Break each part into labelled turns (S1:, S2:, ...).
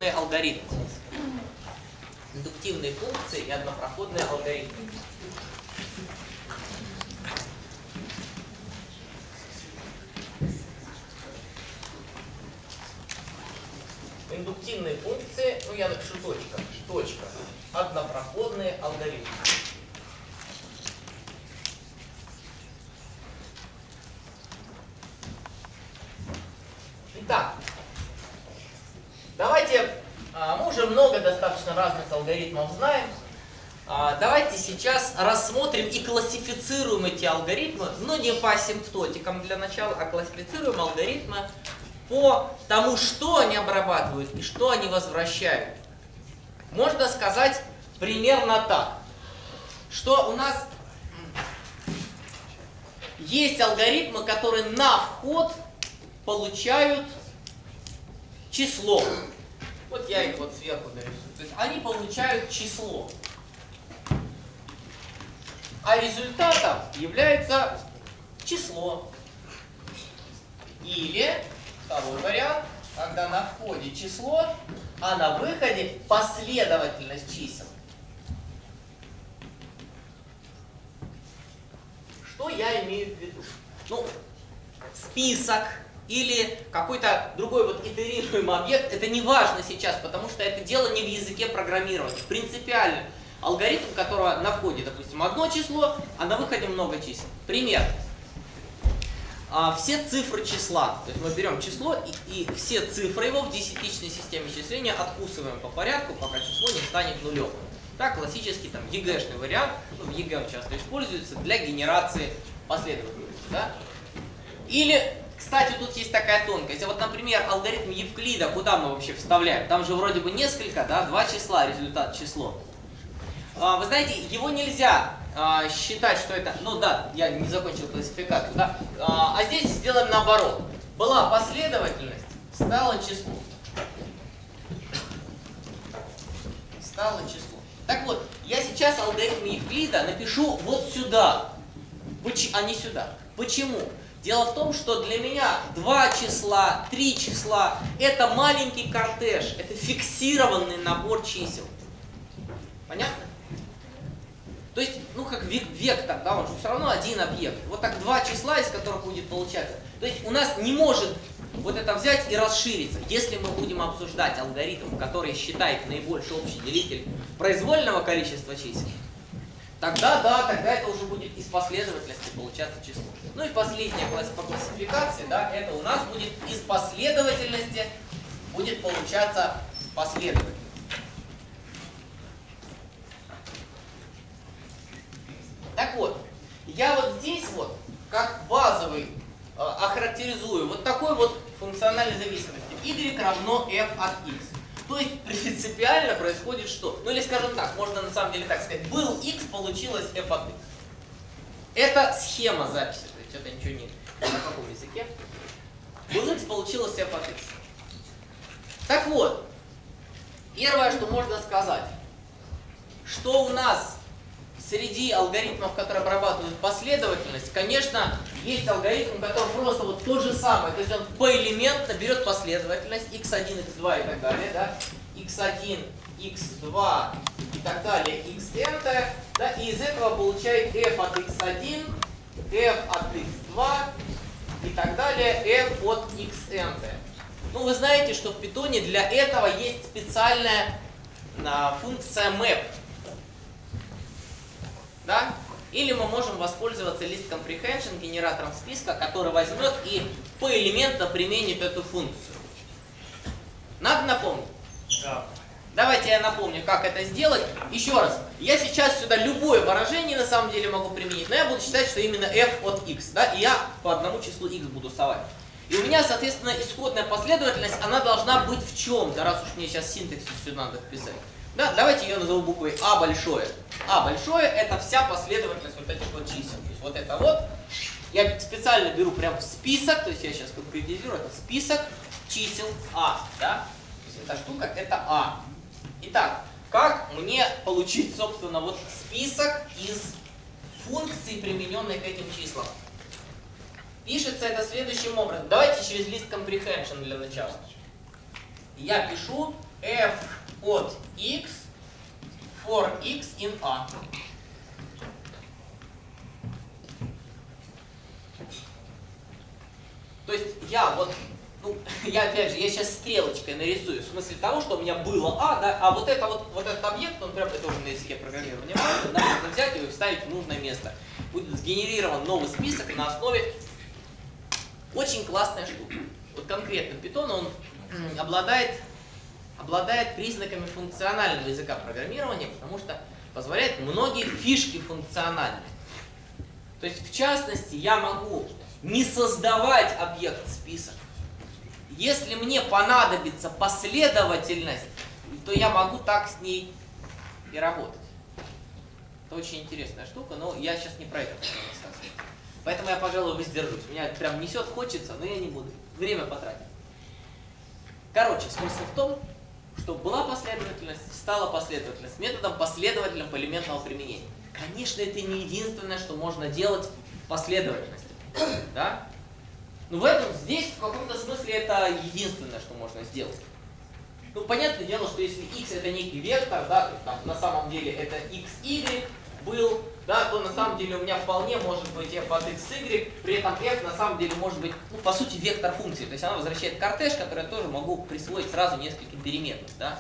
S1: Алгоритмы. Индуктивные функции и однопроходные алгоритмы. Индуктивные функции, ну я напишу точка, однопроходные алгоритмы. Итак, давайте, мы уже много достаточно разных алгоритмов знаем. Давайте сейчас рассмотрим и классифицируем эти алгоритмы, но не по асимптотикам для начала, а классифицируем алгоритмы по тому, что они обрабатывают и что они возвращают. Можно сказать примерно так, что у нас есть алгоритмы, которые на вход получают число. Вот я их вот сверху нарисую. То есть они получают число. А результатом является число. Или второй вариант, когда на входе число, а на выходе последовательность чисел. Что я имею в виду? Ну, список или какой-то другой вот итерируемый объект, это не важно сейчас, потому что это дело не в языке программирования. Принципиально. Алгоритм, у которого на входе, допустим, одно число, а на выходе много чисел. Пример. Все цифры числа. То есть мы берем число и все цифры его в десятичной системе числения откусываем по порядку, пока число не станет нулем. Так, классический там ЕГЭшный вариант, ну, в ЕГЭ он часто используется для генерации последовательности. Да? Или, кстати, тут есть такая тонкость. Вот, например, алгоритм Евклида, куда мы вообще вставляем? Там же вроде бы несколько, да, два числа, результат число. Вы знаете, его нельзя считать, что это... Ну да, я не закончил классификацию, да? А здесь сделаем наоборот. Была последовательность, стало число. Стало число. Так вот, я сейчас алгоритм Евклида напишу вот сюда, а не сюда. Почему? Дело в том, что для меня 2 числа, 3 числа – это маленький кортеж, это фиксированный набор чисел. Понятно? То есть, ну как вектор, да, он же все равно один объект. Вот так 2 числа, из которых будет получаться. То есть у нас не может вот это взять и расшириться. Если мы будем обсуждать алгоритм, который считает наибольший общий делитель произвольного количества чисел, тогда да, тогда это уже будет из последовательности получаться число. Ну и последняя по классификации, да, это у нас будет из последовательности будет получаться последовательность. Так вот, я вот здесь вот, как базовый, охарактеризую вот такой вот функциональной зависимости. Y равно f от x. То есть принципиально происходит что? Ну или скажем так, можно на самом деле так сказать, был x, получилось f от x. Это схема записи, то есть это ничего не на каком языке. Был x, получилось f от x. Так вот, первое, что можно сказать, что у нас среди алгоритмов, которые обрабатывают последовательность, конечно, есть алгоритм, который просто вот то же самое. То есть он поэлементно берет последовательность x1, x2 и так далее, да, x1, x2 и так далее, xn, да, и из этого получает f от x1, f от x2 и так далее, f от xn. Ну, вы знаете, что в Python для этого есть специальная функция map. Да? Или мы можем воспользоваться list comprehension, генератором списка, который возьмет и поэлементно применит эту функцию. Надо напомнить? Да. Давайте я напомню, как это сделать. Еще раз, я сейчас сюда любое выражение на самом деле могу применить, но я буду считать, что именно f от x, да, и я по одному числу x буду совать. И у меня, соответственно, исходная последовательность, она должна быть в чем-то, раз уж мне сейчас синтаксис сюда надо вписать. Да, давайте ее назову буквой А большое. А большое — это вся последовательность вот этих вот чисел. То есть вот это вот. Я специально беру прям список, то есть я сейчас конкретизирую, это список чисел А. Да? То есть эта штука — это А. Итак, как мне получить, собственно, вот список из функций, примененных к этим числам? Пишется это следующим образом. Давайте через list comprehension для начала. Я пишу f от x for x in a. То есть я вот, ну, я опять же, я сейчас стрелочкой нарисую, в смысле того, что у меня было А, да, а вот этот объект, он прям, это уже на языке программирования, нам нужно взять его и вставить в нужное место. Будет сгенерирован новый список на основе очень классная штука. Вот конкретно Python, он обладает признаками функционального языка программирования, потому что позволяет многие фишки функциональные. То есть, в частности, я могу не создавать объект-список. Если мне понадобится последовательность, то я могу так с ней и работать. Это очень интересная штука, но я сейчас не про это рассказываю. Поэтому я, пожалуй, воздержусь. Меня прям несет, хочется, но я не буду. Время потратить. Короче, смысл в том, что была последовательность, стала последовательность методом последовательным по элементного применения. Конечно, это не единственное, что можно делать в последовательности. Да? Но здесь в каком-то смысле это единственное, что можно сделать. Ну, понятное дело, что если x это некий вектор, да, то есть там, на самом деле это xy был, да, то на самом деле у меня вполне может быть f от xy, при этом f на самом деле может быть, ну, по сути, вектор функции. То есть она возвращает кортеж, который я тоже могу присвоить сразу нескольким переменным. Да?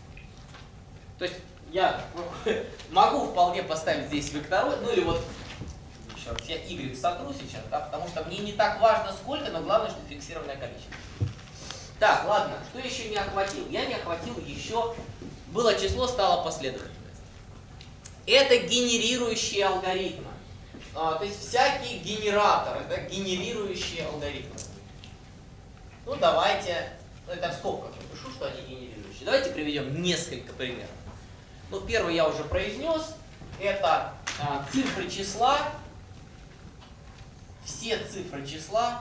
S1: То есть я могу вполне поставить здесь векторой, ну или вот, еще раз, я y сотру сейчас, да, потому что мне не так важно сколько, но главное, что фиксированное количество. Так, ладно, что еще не охватил? Я не охватил еще, было число, стала последовательность. Это генерирующие алгоритмы. То есть всякие генераторы, да, генерирующие алгоритмы. Ну давайте, это в скобках напишу, что они генерирующие. Давайте приведем несколько примеров. Ну, первый я уже произнес. Это цифры числа. Все цифры числа.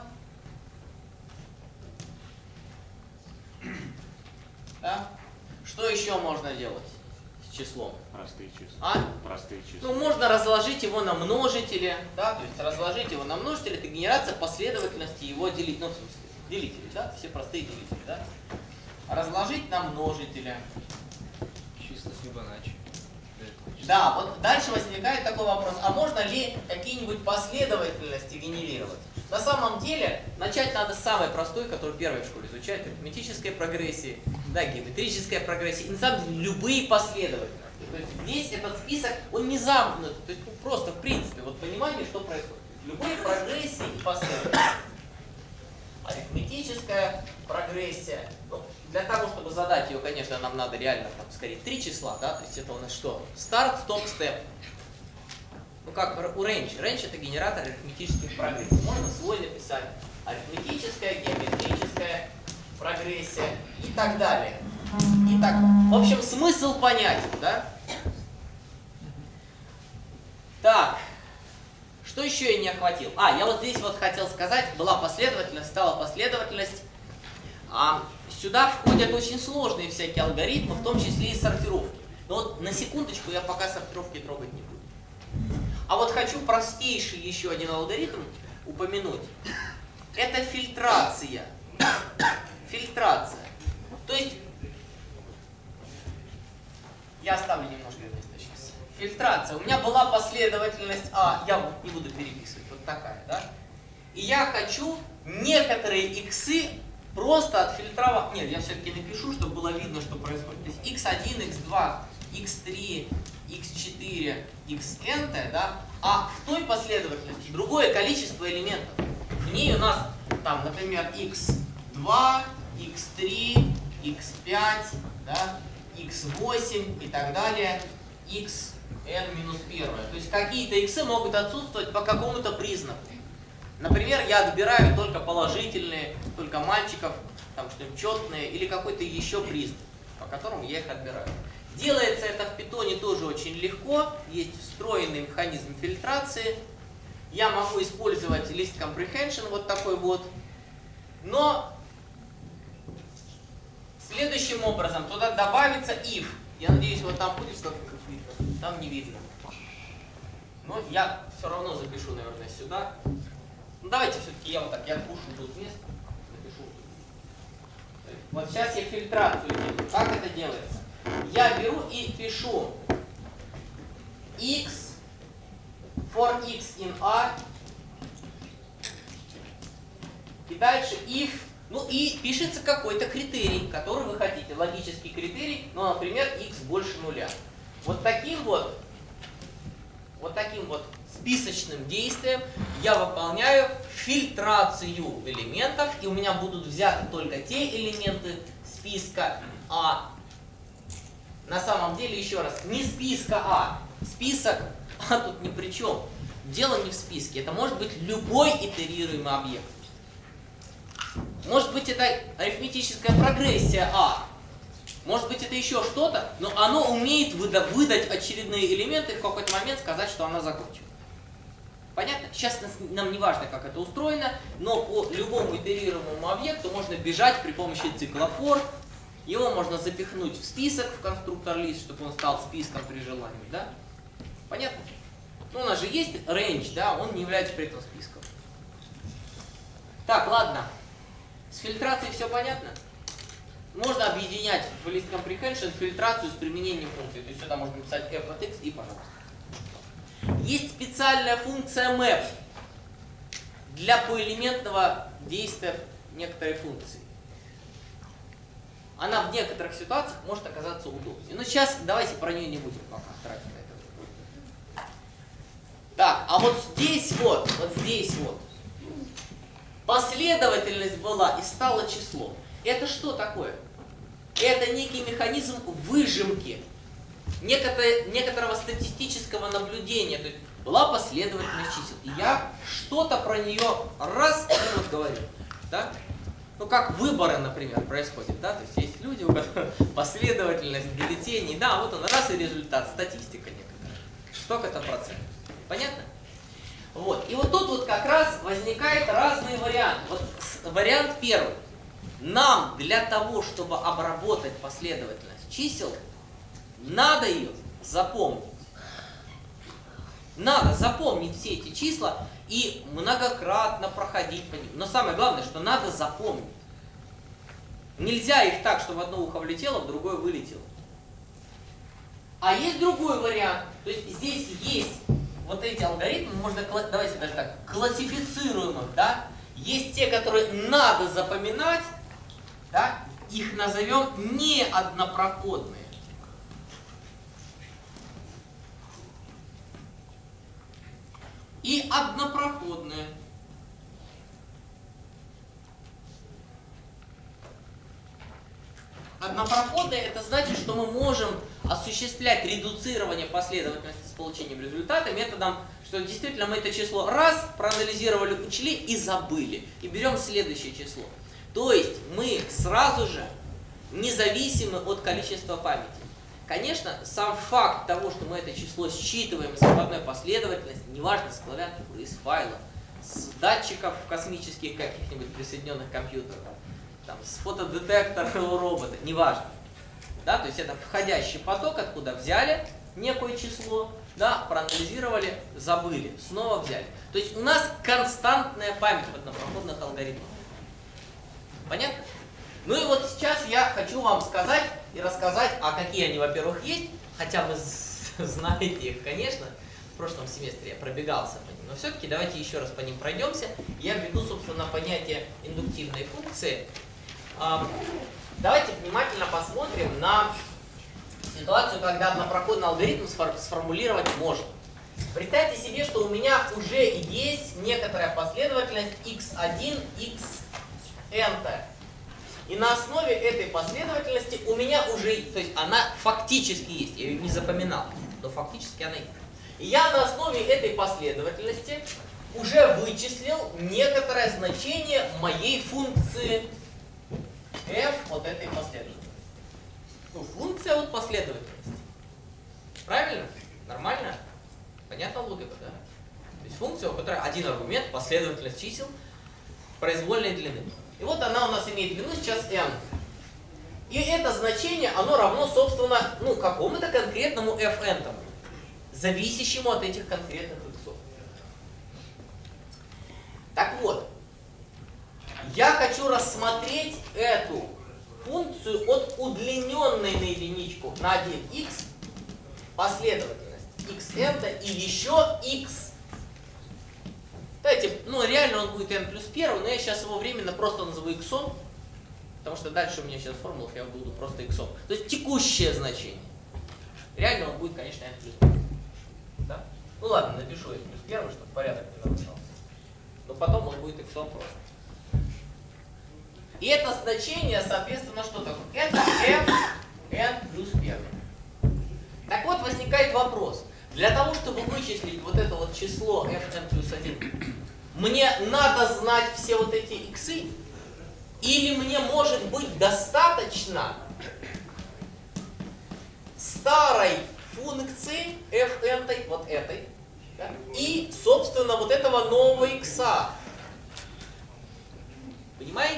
S1: Да? Что еще можно делать с числом?
S2: Простые числа.
S1: А?
S2: Простые числа.
S1: Ну, можно разложить его на множители. Да? То есть разложить его на множители, это генерация последовательности его делителей. Ну, в смысле, делители, да? Все простые делители, да? Разложить на множители.
S3: Числа с Фибоначчи.
S1: Да, вот дальше возникает такой вопрос, а можно ли какие-нибудь последовательности генерировать? На самом деле, начать надо с самой простой, которую первой в школе изучают, арифметической прогрессии, да, геометрическая прогрессия, и на самом деле любые последовательности. То есть здесь этот список, он не замкнут, то есть просто в принципе, вот понимание, что происходит. Любые прогрессии и последовательности. Арифметическая прогрессия. Ну, для того, чтобы задать ее, конечно, нам надо реально, там, скорее, 3 числа, да, то есть это у нас что? Старт, стоп, степ. Ну как у range. Range это генератор арифметических прогрессий. Можно свой написать. Арифметическая, геометрическая прогрессия и так далее. Итак, в общем, смысл понятен, да? Так. Что еще я не охватил? Я вот здесь вот хотел сказать, была последовательность, стала последовательность. Сюда входят очень сложные всякие алгоритмы, в том числе и сортировки. Но вот на секундочку я пока сортировки трогать не буду. А вот хочу простейший еще один алгоритм упомянуть. Это фильтрация. Фильтрация. То есть, я оставлю немножко места сейчас. Фильтрация. У меня была последовательность я вот не буду переписывать, вот такая, да? И я хочу некоторые иксы просто отфильтровать. Нет, я все-таки напишу, чтобы было видно, что происходит. То есть x1, x2, x3, x4, xn, да? А в той последовательности другое количество элементов. В ней у нас там, например, x2, x3, x5, да? x8 и так далее, xn-1. То есть какие-то иксы могут отсутствовать по какому-то признаку. Например, я отбираю только положительные, только мальчиков, там что-нибудь четные, или какой-то еще признак, по которому я их отбираю. Делается это в Python тоже очень легко, есть встроенный механизм фильтрации. Я могу использовать list comprehension вот такой вот, но следующим образом туда добавится if. Я надеюсь, вот там будет что-то видно, там не видно. Но я все равно запишу, наверное, сюда. Ну, давайте все-таки я вот так, я отпушу тут место, напишу. Вот сейчас я фильтрацию делаю. Как это делается? Я беру и пишу x for x in a. И дальше if. Ну и пишется какой-то критерий, который вы хотите. Логический критерий, ну, например, x больше нуля. Вот таким вот списочным действием я выполняю фильтрацию элементов, и у меня будут взяты только те элементы списка А. На самом деле, еще раз, не списка А. Список А тут ни при чем. Дело не в списке. Это может быть любой итерируемый объект. Может быть, это арифметическая прогрессия А. Может быть, это еще что-то, но оно умеет выдать очередные элементы и в какой-то момент сказать, что она закончена. Понятно? Сейчас нам не важно, как это устроено, но по любому итерируемому объекту можно бежать при помощи цикла for. Его можно запихнуть в список, в конструктор list, чтобы он стал списком при желании. Да? Понятно? Ну, у нас же есть range, да? Он не является при этом списком. Так, ладно. С фильтрацией все понятно? Можно объединять в list comprehension фильтрацию с применением функции. То есть сюда можно написать f от x и пожалуйста. Есть специальная функция map для поэлементного действия некоторой функции. Она в некоторых ситуациях может оказаться удобнее. Но сейчас давайте про нее не будем пока тратить на это. Так, а вот здесь вот последовательность была и стало число. Это что такое? Это некий механизм выжимки некоторого статистического наблюдения. То есть была последовательность чисел. И я что-то про нее раз и вот говорю. Да? Ну, как выборы, например, происходят. Да? То есть есть люди, у которых последовательность бюллетеней. Да, вот он раз и результат, статистика некоторая. Столько-то процентов. Понятно? Вот. И вот тут вот как раз возникают разные варианты. Вот вариант первый. Нам для того, чтобы обработать последовательность чисел, надо ее запомнить. Надо запомнить все эти числа и многократно проходить по ним. Но самое главное, что надо запомнить. Нельзя их так, что в одно ухо влетело, в другое вылетело. А есть другой вариант. То есть здесь есть вот эти алгоритмы, можно, давайте даже так, классифицируемых, да? Есть те, которые надо запоминать, да? Их назовем неоднопроходные. И однопроходные. Однопроходные — это значит, что мы можем осуществлять редуцирование последовательности с получением результата методом, что действительно мы это число раз проанализировали, учли и забыли. И берем следующее число. То есть мы сразу же независимы от количества памяти. Конечно, сам факт того, что мы это число считываем из одной последовательности, неважно, с клавиатуры, из файлов, с датчиков космических каких-нибудь присоединенных компьютеров, там, с фотодетектора у робота, неважно. Да, то есть это входящий поток, откуда взяли некое число, да, проанализировали, забыли, снова взяли. То есть у нас константная память в однопроходных алгоритмах. Понятно? Ну и вот сейчас я хочу вам сказать и рассказать, а какие они, во-первых, есть, хотя вы знаете их, конечно, в прошлом семестре я пробегался по ним, но все-таки давайте еще раз по ним пройдемся. Я введу, собственно, понятие индуктивной функции. Давайте внимательно посмотрим на ситуацию, когда однопроходный алгоритм сформулировать можно. Представьте себе, что у меня уже есть некоторая последовательность x1, xn. И на основе этой последовательности у меня уже, то есть она фактически есть, я ее не запоминал, но фактически она есть. И я на основе этой последовательности уже вычислил некоторое значение моей функции f вот этой последовательности. Ну, функция от последовательности. Правильно? Нормально? Понятна логика, да? То есть функция, у которой один аргумент, последовательность чисел произвольной длины. И вот она у нас имеет длину сейчас n. И это значение, оно равно, собственно, ну, какому-то конкретному fn, зависящему от этих конкретных иксов. Так вот, я хочу рассмотреть эту функцию от удлиненной на единичку на 1х последовательность xn и еще x. Давайте, ну реально он будет n плюс 1, но я сейчас его временно просто назову x, потому что дальше у меня сейчас в формулах я буду просто x. То есть текущее значение. Реально он будет, конечно, n плюс 1. Да? Ну ладно, напишу n плюс 1, чтобы порядок не нарушался. Но потом он будет x просто. И это значение, соответственно, что такое? Это fn плюс 1. Так вот, возникает вопрос. Для того, чтобы вычислить вот это вот число fn плюс 1, мне надо знать все вот эти иксы? Или мне, может быть, достаточно старой функции fn, вот этой, да, и, собственно, вот этого нового икса? Понимаете?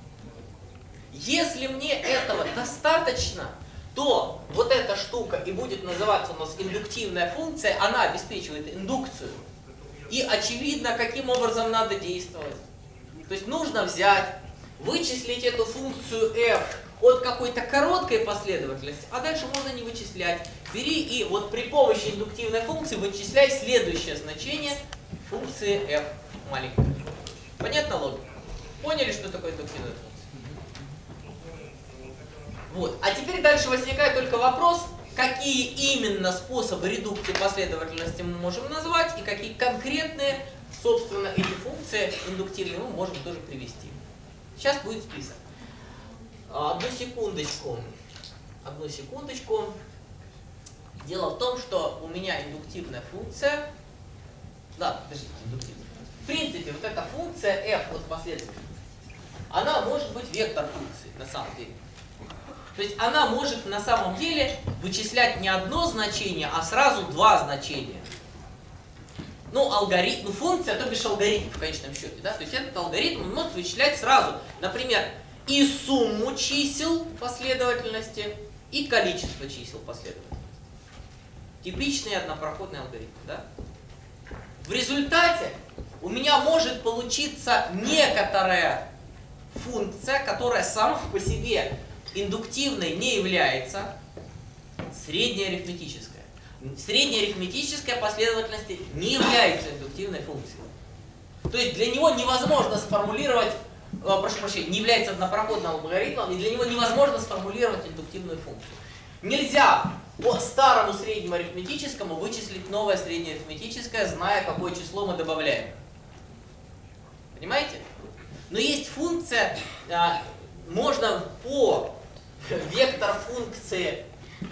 S1: Если мне этого достаточно, то вот эта штука и будет называться у нас индуктивная функция, она обеспечивает индукцию. И очевидно, каким образом надо действовать. То есть нужно взять, вычислить эту функцию f от какой-то короткой последовательности, а дальше можно не вычислять. Бери и вот при помощи индуктивной функции вычисляй следующее значение функции f маленькой. Понятно логика? Поняли, что такое индуктивная функция? Вот. А теперь дальше возникает только вопрос, какие именно способы редукции последовательности мы можем назвать и какие конкретные, собственно, эти функции индуктивные мы можем тоже привести. Сейчас будет список. Одну секундочку. Одну секундочку. Дело в том, что у меня индуктивная функция. Да, подождите, индуктивная. В принципе, вот эта функция f от последовательности, она может быть вектор функции на самом деле. То есть она может на самом деле вычислять не одно значение, а сразу два значения. Ну, алгоритм, ну, функция, то бишь алгоритм в конечном счете. Да? То есть этот алгоритм может вычислять сразу, например, и сумму чисел последовательности, и количество чисел последовательности. Типичный однопроходный алгоритм. Да? В результате у меня может получиться некоторая функция, которая сама по себе индуктивной не является, среднеарифметическая. Среднеарифметическая последовательность не является индуктивной функцией. То есть для него невозможно сформулировать, прошу прощения, не является однопроходным алгоритмом, и для него невозможно сформулировать индуктивную функцию. Нельзя по старому среднему арифметическому вычислить новое среднеарифметическое, зная, какое число мы добавляем. Понимаете? Но есть функция, можно по вектор функции,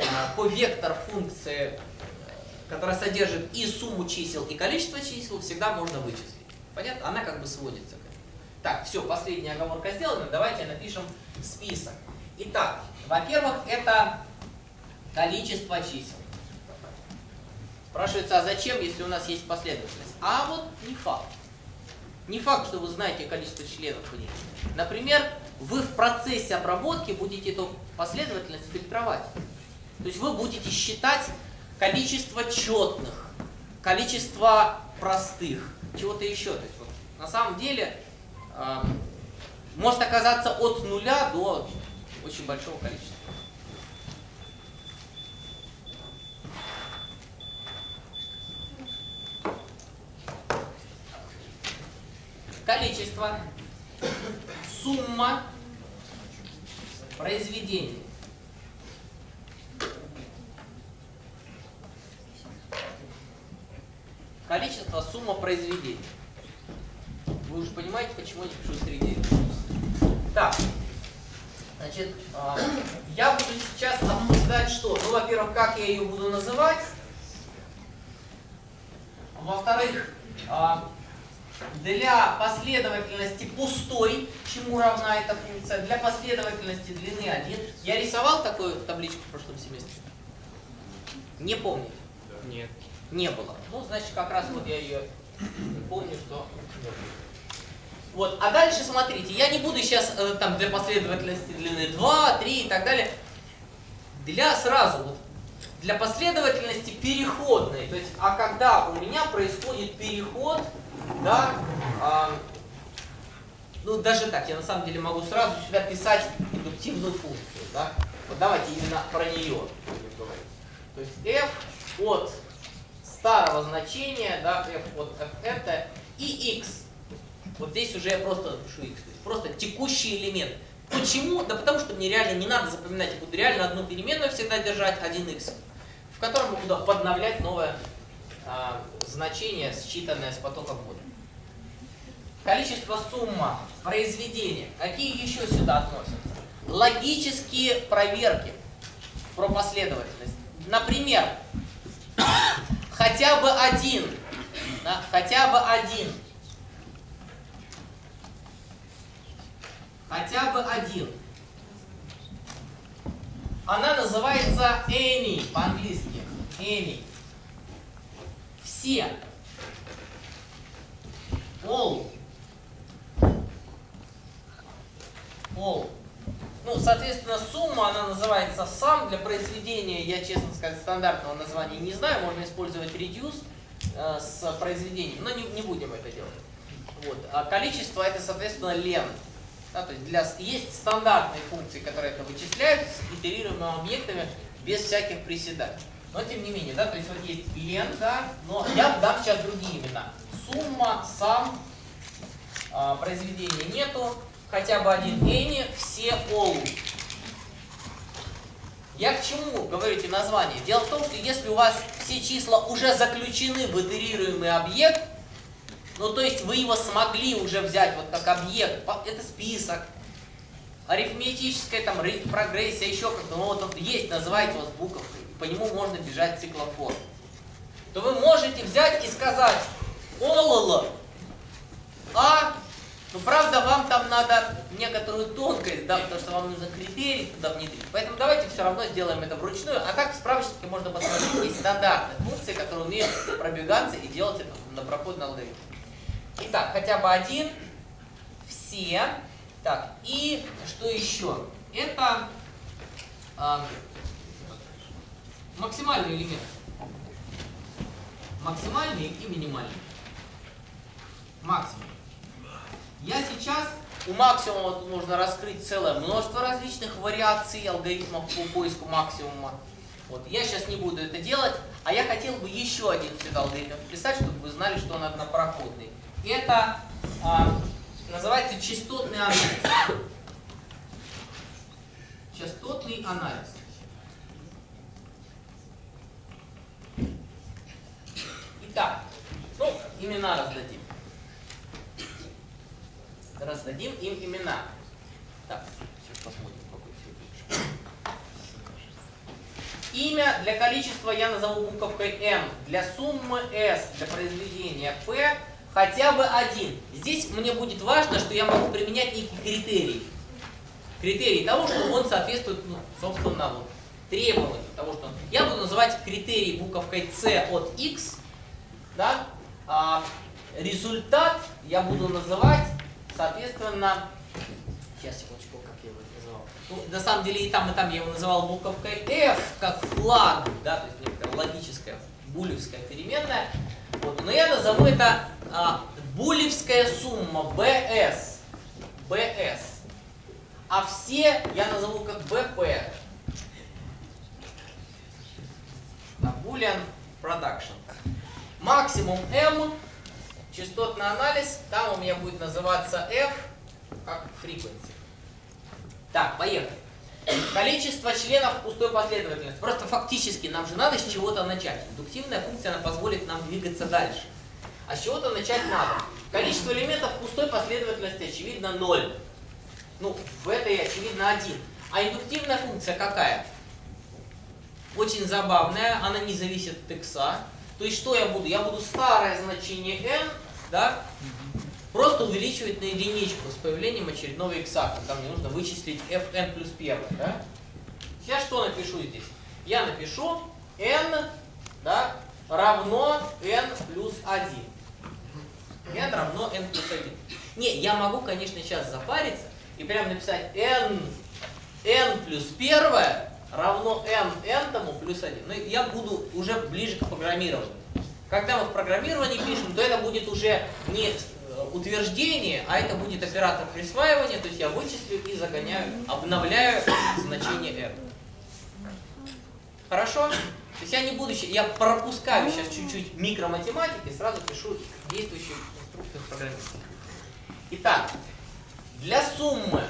S1: которая содержит и сумму чисел, и количество чисел, всегда можно вычислить. Понятно? Она как бы сводится к этому. Так, все, последняя оговорка сделана. Давайте напишем список. Итак, во-первых, это количество чисел. Спрашивается, а зачем, если у нас есть последовательность? А вот не факт. Не факт, что вы знаете количество членов в ней. Например, вы в процессе обработки будете эту последовательность фильтровать. То есть вы будете считать количество четных, количество простых, чего-то еще. То есть, вот, на самом деле может оказаться от 0 до очень большого количества. Количество, сумма произведений. Количество, сумма произведений. Вы уже понимаете, почему я пишу среди. Так, значит, я буду сейчас обсуждать что? Ну, во-первых, как я ее буду называть. Во-вторых, для последовательности пустой, чему равна эта функция, для последовательности длины 1. Я рисовал такую табличку в прошлом семестре? Не помните?
S3: Нет.
S1: Не было. Ну, значит, как раз вот я ее помню, что не было. Вот, а дальше смотрите, я не буду сейчас там для последовательности длины 2, 3 и так далее. Для сразу, вот, для последовательности переходной, то есть, а когда у меня происходит переход, да, Ну, даже так, я на самом деле могу сразу сюда писать индуктивную функцию, да? Вот давайте именно про нее будем говорить. То есть f от старого значения, да, f от fn и x. Вот здесь уже я просто напишу x, то есть просто текущий элемент. Почему? Да потому что мне реально не надо запоминать, я буду реально одну переменную всегда держать, 1x, в котором я буду подновлять новое значение, считанное с потока ввода. Количество сумма произведения. Какие еще сюда относятся? Логические проверки про последовательность. Например, хотя бы один. Да, хотя бы один. Хотя бы один. Она называется any по-английски. Any. Все. All. All. Ну, соответственно, сумма, она называется sum. Для произведения, я, честно сказать, стандартного названия не знаю. Можно использовать reduce с произведением, но не будем это делать. Вот. А количество это, соответственно, len. Да, то есть есть стандартные функции, которые это вычисляют с итерируемыми объектами без всяких приседаний. Но тем не менее, да, то есть вот есть len, да, но я дам сейчас другие имена. Сумма, sum, произведения нету, хотя бы один any, все all. Я к чему говорю эти названия? Дело в том, что если у вас все числа уже заключены в итерируемый объект, ну, то есть вы его смогли уже взять вот как объект, это список, арифметическая там прогрессия, еще как-то, ну вот он есть, называйте его с буковкой, по нему можно бежать циклофор, то вы можете взять и сказать all, ну, правда, вам там надо некоторую тонкость, да, потому что вам нужно критерий туда внедрить. Поэтому давайте все равно сделаем это вручную. А так в справочнике можно посмотреть, есть стандартные функции, которые умеют пробегаться и делать это на проходный алгоритм. Итак, хотя бы один, все. Так, и что еще? Это максимальный элемент. Максимальный и минимальный. Максимум. Я сейчас, у максимума тут можно раскрыть целое множество различных вариаций алгоритмов по поиску максимума. Вот. Я сейчас не буду это делать, а я хотел бы еще один сюда алгоритм вписать, чтобы вы знали, что он однопроходный. Это называется частотный анализ. Частотный анализ. Итак, ну, имена раздадим. Раздадим им имена. Так, сейчас посмотрим, какой цвет лучше. Имя для количества я назову буковкой M. Для суммы S, для произведения P хотя бы один. Здесь мне будет важно, что я могу применять некий критерий. Критерий того, что он соответствует, ну, собственно, вот, требованию того, что я буду называть критерий буковкой C от X. Да? Результат я буду называть, соответственно, сейчас, секундочку, как я его называл. Ну, на самом деле и там я его называл буковкой F, как флаг, да, то есть некая логическая булевская переменная. Вот, но я назову это булевская сумма BS. BS. А все я назову как BP. Boolean Production. Максимум M, частотный анализ, там у меня будет называться F, как frequency. Так, поехали. Количество членов пустой последовательности. Просто фактически нам же надо с чего-то начать. Индуктивная функция, она позволит нам двигаться дальше. А с чего-то начать надо. Количество элементов пустой последовательности, очевидно, 0. Ну, в этой, очевидно, 1. А индуктивная функция какая? Очень забавная, она не зависит от x. То есть что я буду? Я буду старое значение n, да, просто увеличивать на единичку с появлением очередного x, когда мне нужно вычислить fn плюс 1. Да? Сейчас что напишу здесь? Я напишу n, да, равно n плюс 1. n равно n плюс 1. Не, я могу, конечно, сейчас запариться и прям написать n плюс 1 равно n-тому плюс 1. Но я буду уже ближе к программированию. Когда мы в программировании пишем, то это будет уже не утверждение, а это будет оператор присваивания, то есть я вычислю и загоняю, обновляю значение r. Хорошо? То есть я не буду, я пропускаю сейчас чуть-чуть микроматематики, сразу пишу действующую инструкцию программиста. Итак, для суммы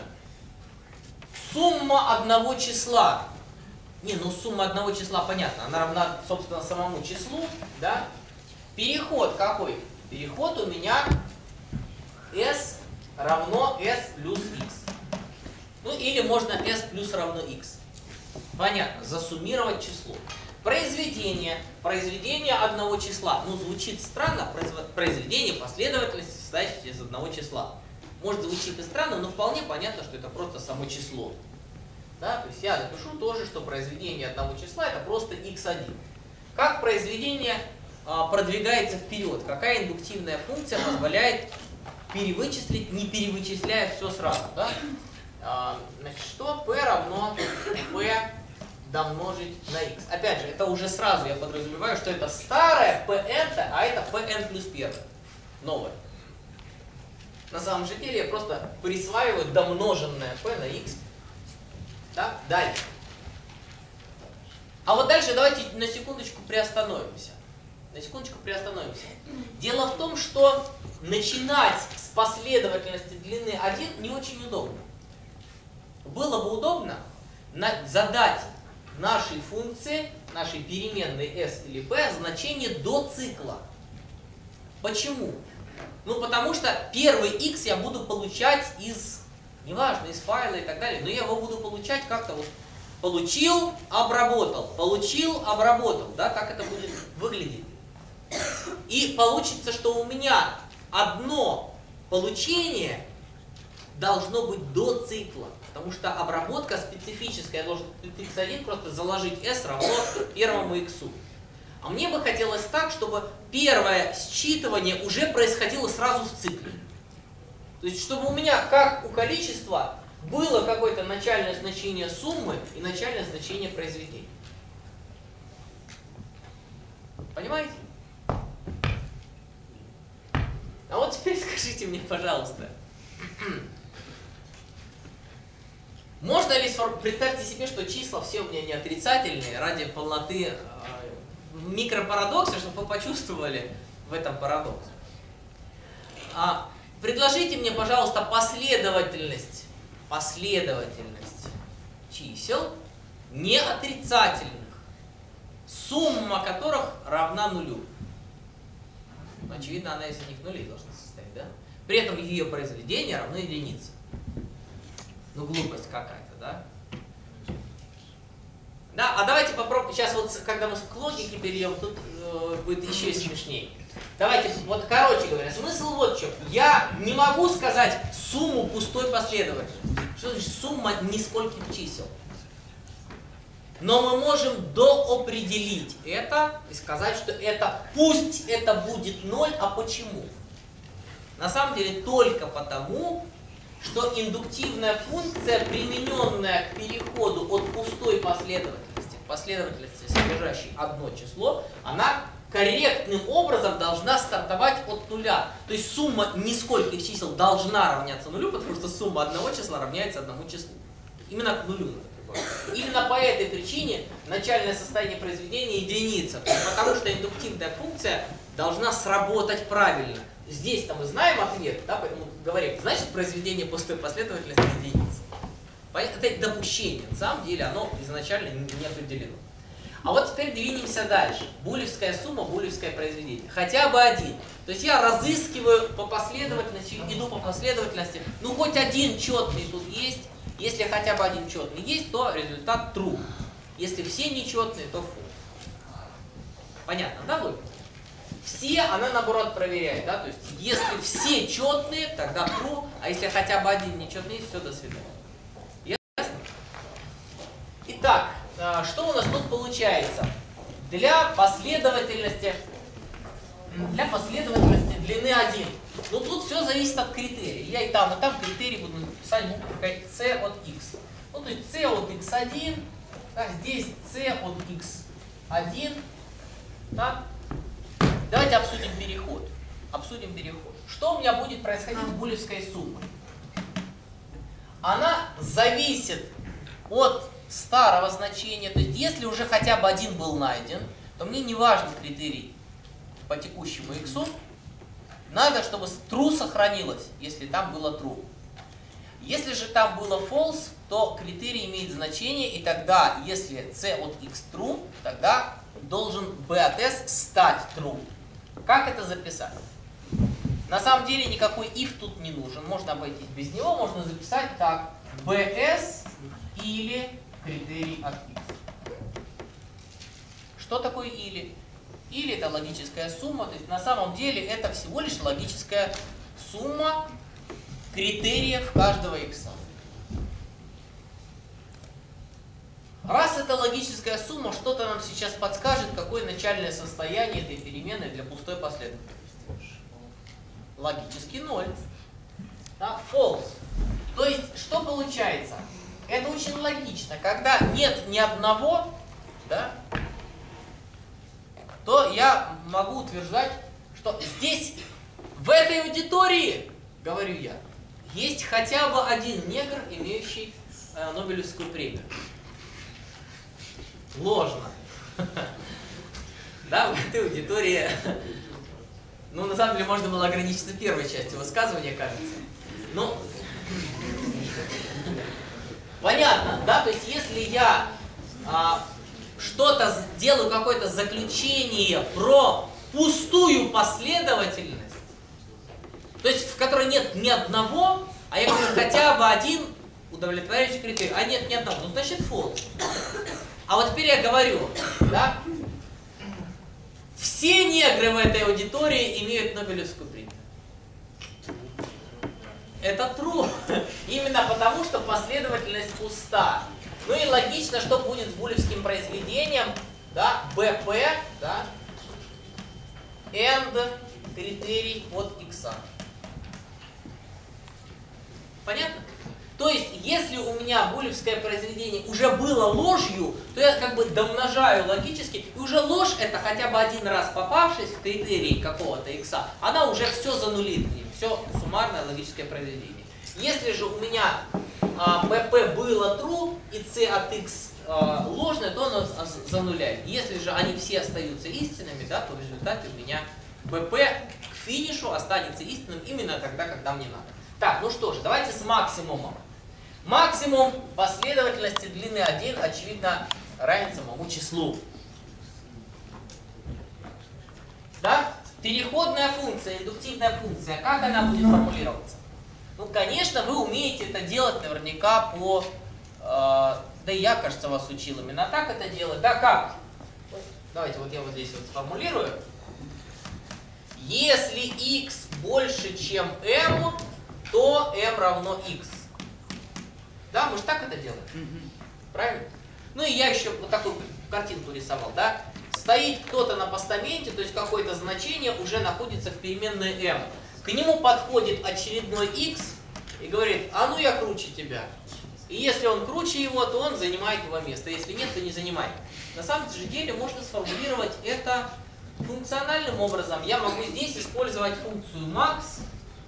S1: сумма одного числа. Сумма одного числа понятно, она равна, собственно, самому числу, да? Переход какой? Переход у меня s равно s плюс x. Или можно s плюс равно x. Понятно, засуммировать число. Произведение одного числа. Звучит странно, произведение последовательности, состоящей из одного числа. Может, звучит и странно, но вполне понятно, что это просто само число. Да? То есть я напишу тоже, что произведение одного числа это просто x1. Как произведение продвигается вперед? Какая индуктивная функция позволяет перевычислить, не перевычисляя все сразу? Да? Значит, что p равно p домножить на x. Опять же, это уже сразу я подразумеваю, что это старое pn, а это pn плюс 1. Новое. На самом же деле я просто присваиваю домноженное p на x. Так, дальше. А вот дальше давайте на секундочку приостановимся. Дело в том, что начинать с последовательности длины 1 не очень удобно. Было бы удобно задать нашей функции, нашей переменной s или p значение до цикла. Почему? Потому что первый x я буду получать из, неважно, из файла и так далее, но я его буду получать как-то вот получил, обработал, да, так это будет выглядеть. И получится, что у меня одно получение должно быть до цикла, потому что обработка специфическая, я должен x1 просто заложить s равно первому x. А мне бы хотелось так, чтобы первое считывание уже происходило сразу в цикле. То есть, чтобы у меня, как у количества, было какое-то начальное значение суммы и начальное значение произведения. Понимаете? А вот теперь скажите мне, пожалуйста, можно ли представьте себе, что числа все у меня не отрицательные, ради полноты микропарадокса, чтобы вы почувствовали в этом парадокс. Предложите мне, пожалуйста, последовательность чисел не отрицательных, сумма которых равна нулю. Очевидно, она из этих нулей должна состоять, да? При этом ее произведение равно единице. Глупость какая-то, да? Да, а давайте попробуем, сейчас вот, когда мы к логике перейдем, тут будет еще смешнее. Давайте, вот, короче говоря, смысл вот в чем. Я не могу сказать сумму пустой последовательности. Что значит сумма нескольких чисел? Но мы можем доопределить это и сказать, что это, пусть это будет 0, а почему? На самом деле только потому, что индуктивная функция, примененная к переходу от пустой последовательности к последовательности, содержащей одно число, она корректным образом должна стартовать от нуля. То есть сумма нескольких чисел должна равняться нулю, потому что сумма одного числа равняется одному числу. Именно к нулю. Именно по этой причине начальное состояние произведения единица, потому что индуктивная функция должна сработать правильно. Здесь-то мы знаем ответ, да, поэтому говорим, значит произведение пустой последовательности единицы. Это допущение, на самом деле оно изначально не определено. А вот теперь двинемся дальше. Булевская сумма, булевское произведение. Хотя бы один. То есть я разыскиваю по последовательности, иду по последовательности. Хоть один четный тут есть. Если хотя бы один четный есть, то результат true. Если все нечетные, то false. Понятно, да, логика? Все она наоборот проверяет, да? То есть если все четные, тогда true, а если хотя бы один нечетный есть, все, до свидания. Ясно? Итак, что у нас тут получается? Для последовательности длины 1. Тут все зависит от критерия. Я и там критерий буду писать буковкой c от x. То есть c от x1, да, здесь c от x1. Да? Давайте обсудим переход. обсудим переход. Что у меня будет происходить с булевской суммой? Она зависит от старого значения. То есть, если уже хотя бы один был найден, то мне не важен критерий по текущему x. Надо, чтобы true сохранилось, если там было true. Если же там было false, то критерий имеет значение, и тогда, если c от x true, тогда должен b от s стать true. Как это записать? На самом деле никакой if тут не нужен, можно обойтись без него, можно записать так: bs или критерий от x. Что такое или? Или это логическая сумма, то есть на самом деле это всего лишь логическая сумма критериев каждого x. Раз это логическая сумма, что-то нам сейчас подскажет, какое начальное состояние этой переменной для пустой последовательности. Логически 0. Да, false. То есть, что получается? Это очень логично. Когда нет ни одного, да, то я могу утверждать, что здесь, в этой аудитории, говорю я, есть хотя бы один негр, имеющий Нобелевскую премию. Ложно. Да, в этой аудитории, ну, на самом деле, можно было ограничиться первой частью высказывания, кажется. Ну, понятно, да, то есть, если я что-то делаю, какое-то заключение про пустую последовательность, то есть, в которой нет ни одного, а я говорю, хотя бы один удовлетворяющий критерий, а нет ни одного, ну, значит, false. А вот теперь я говорю, да, все негры в этой аудитории имеют Нобелевскую премию. Это true. Именно потому, что последовательность пуста. Ну и логично, что будет с булевским произведением, да, BP, да, and критерий от x. Понятно? То есть, если у меня булевское произведение уже было ложью, то я как бы домножаю логически, и уже ложь это хотя бы один раз попавшись в критерий какого-то x, она уже все занулит, все суммарное логическое произведение. Если же у меня BP было true и c от x ложное, то оно зануляет. Если же они все остаются истинными, да, то в результате у меня BP к финишу останется истинным именно тогда, когда мне надо. Так, ну что же, давайте с максимумом. Максимум последовательности длины 1, очевидно, равен самому числу. Да? Переходная функция, индуктивная функция, как она будет формулироваться? Ну, конечно, вы умеете это делать наверняка по... да и я, кажется, вас учил именно так это делать. Да, как? Давайте вот я вот здесь вот сформулирую. Если x больше, чем m, то m равно x. Да, мы же так это делаем. Правильно? Ну и я еще вот такую картинку рисовал, да? Стоит кто-то на постаменте, то есть какое-то значение уже находится в переменной m. К нему подходит очередной x и говорит, а ну я круче тебя. И если он круче его, то он занимает его место. Если нет, то не занимает. На самом же деле можно сформулировать это функциональным образом. Я могу здесь использовать функцию max.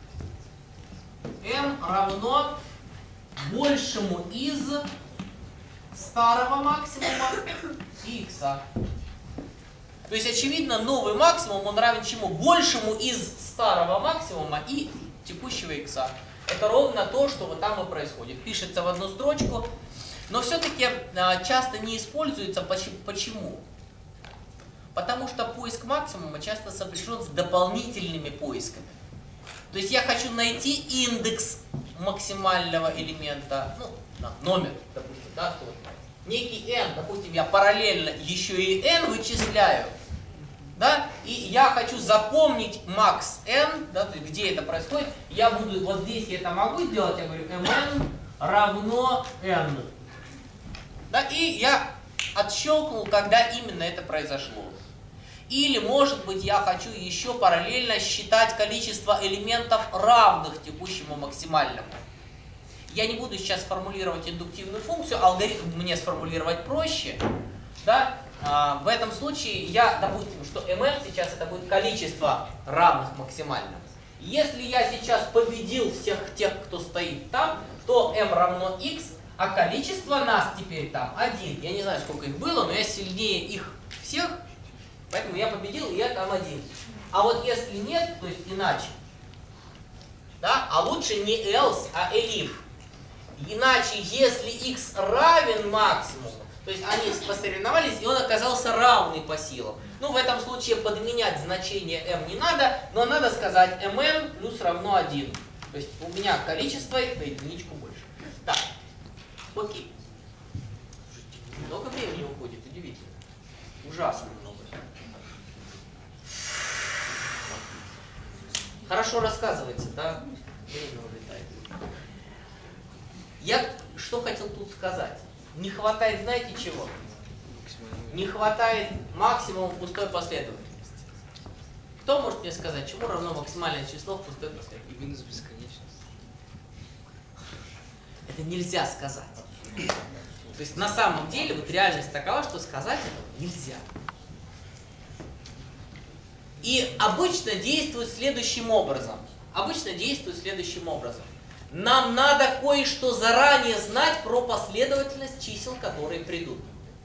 S1: m равно большему из старого максимума и x. То есть, очевидно, новый максимум, он равен чему? Большему из старого максимума и текущего x. Это ровно то, что вот там и происходит. Пишется в одну строчку, но все-таки часто не используется. Почему? Потому что поиск максимума часто сопряжен с дополнительными поисками. То есть я хочу найти индекс максимального элемента, ну, номер, допустим, да, некий n, допустим, я параллельно еще и n вычисляю, да, и я хочу запомнить max n, да, то есть где это происходит, я буду, вот здесь я это могу сделать, я говорю, mn равно n, да, и я отщелкнул, когда именно это произошло. Или, может быть, я хочу еще параллельно считать количество элементов, равных текущему максимальному. Я не буду сейчас формулировать индуктивную функцию, алгоритм мне сформулировать проще. Да? в этом случае я, допустим, что mn сейчас это будет количество равных максимальным. Если я сейчас победил всех тех, кто стоит там, то m равно x, а количество нас теперь там 1. Я не знаю, сколько их было, но я сильнее их всех, поэтому я победил, и я там 1. А вот если нет, то есть иначе, да, а лучше не else, а elif. Иначе, если x равен максимуму, то есть они посоревновались, и он оказался равный по силам. Ну, в этом случае подменять значение m не надо, но надо сказать mn плюс равно 1. То есть у меня количество их на единичку больше. Так, окей. Много времени уходит, удивительно. Ужасно много. Хорошо рассказывается, да? Время улетает. Я что хотел тут сказать? Не хватает, знаете чего? Не хватает максимума пустой последовательности. Кто может мне сказать, чему равно максимальное число в пустой последовательности?
S3: И минус бесконечность.
S1: Это нельзя сказать. То есть на самом деле вот реальность такова, что сказать этого нельзя. И обычно действует следующим образом. Нам надо кое-что заранее знать про последовательность чисел, которые придут.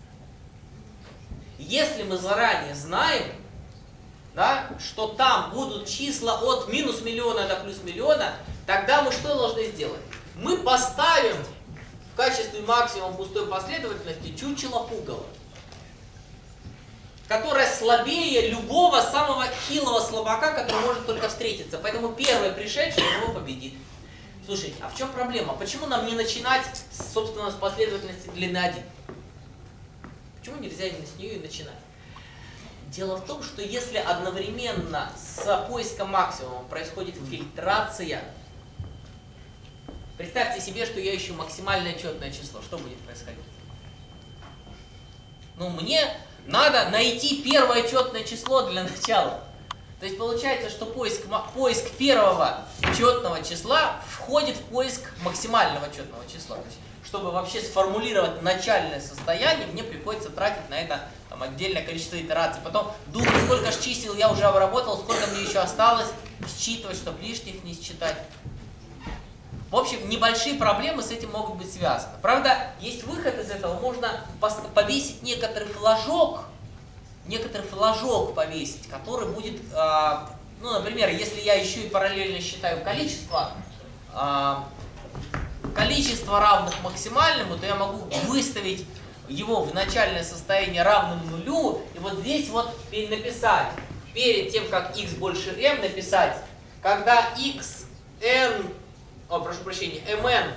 S1: Если мы заранее знаем, да, что там будут числа от минус миллиона до плюс миллиона, тогда мы что должны сделать? Мы поставим в качестве максимум пустой последовательности чучело-пугало, которое слабее любого самого хилого слабака, который может только встретиться. Поэтому первый пришедший его победит. Слушайте, а в чем проблема? Почему нам не начинать, собственно, с последовательности длины 1? Почему нельзя именно с нее и начинать? Дело в том, что если одновременно с поиском максимума происходит фильтрация, представьте себе, что я ищу максимальное четное число. Что будет происходить? Ну, мне надо найти первое четное число для начала. То есть получается, что поиск первого четного числа входит в поиск максимального четного числа. То есть, чтобы вообще сформулировать начальное состояние, мне приходится тратить на это там отдельное количество итераций. Потом думать, сколько же чисел я уже обработал, сколько мне еще осталось, считывать, чтобы лишних не считать. В общем, небольшие проблемы с этим могут быть связаны. Правда, есть выход из этого. Можно повесить некоторый флажок повесить, который будет, ну, например, если я еще и параллельно считаю количество равных максимальному, то я могу выставить его в начальное состояние равным нулю, и вот здесь вот написать, перед тем, как x больше m, написать, когда mn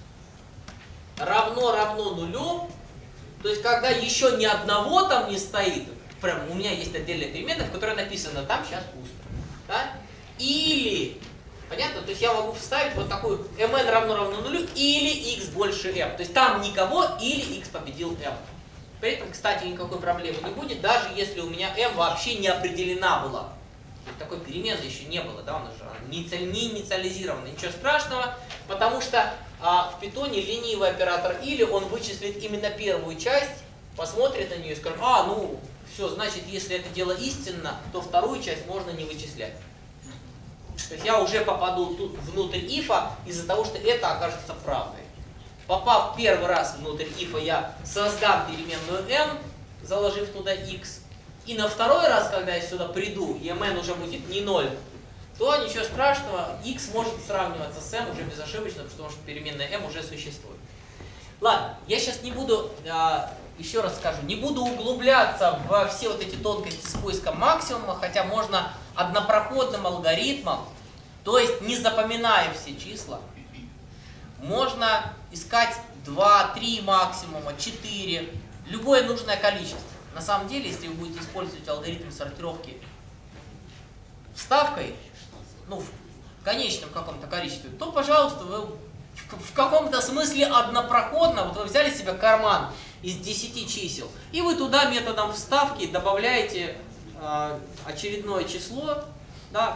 S1: равно нулю, то есть когда еще ни одного там не стоит, прям у меня есть отдельная переменная, в которой написано, там сейчас пусто. Да? Или, понятно, то есть я могу вставить вот такую mn равно нулю или x больше m. То есть там никого или x победил m. При этом, кстати, никакой проблемы не будет, даже если у меня m вообще не определена была. Такой переменной еще не было, да, у нас же не инициализирована. Ничего страшного, потому что в питоне ленивый оператор или он вычислит именно первую часть, посмотрит на нее и скажет, ну, все, значит, если это дело истинно, то вторую часть можно не вычислять. То есть я уже попаду тут внутрь ифа из-за того, что это окажется правдой. Попав первый раз внутрь ифа, я создам переменную m, заложив туда x. И на второй раз, когда я сюда приду, и mn уже будет не 0, то ничего страшного, x может сравниваться с m уже безошибочно, потому что переменная m уже существует. Ладно, я сейчас не буду, еще раз скажу, не буду углубляться во все вот эти тонкости с поиском максимума, хотя можно однопроходным алгоритмом, то есть не запоминая все числа, можно искать 2, 3 максимума, 4, любое нужное количество. На самом деле, если вы будете использовать алгоритм сортировки вставкой, ну, в конечном каком-то количестве, то, пожалуйста, вы в каком-то смысле однопроходно, вот вы взяли себе карман из 10 чисел, и вы туда методом вставки добавляете очередное число, да,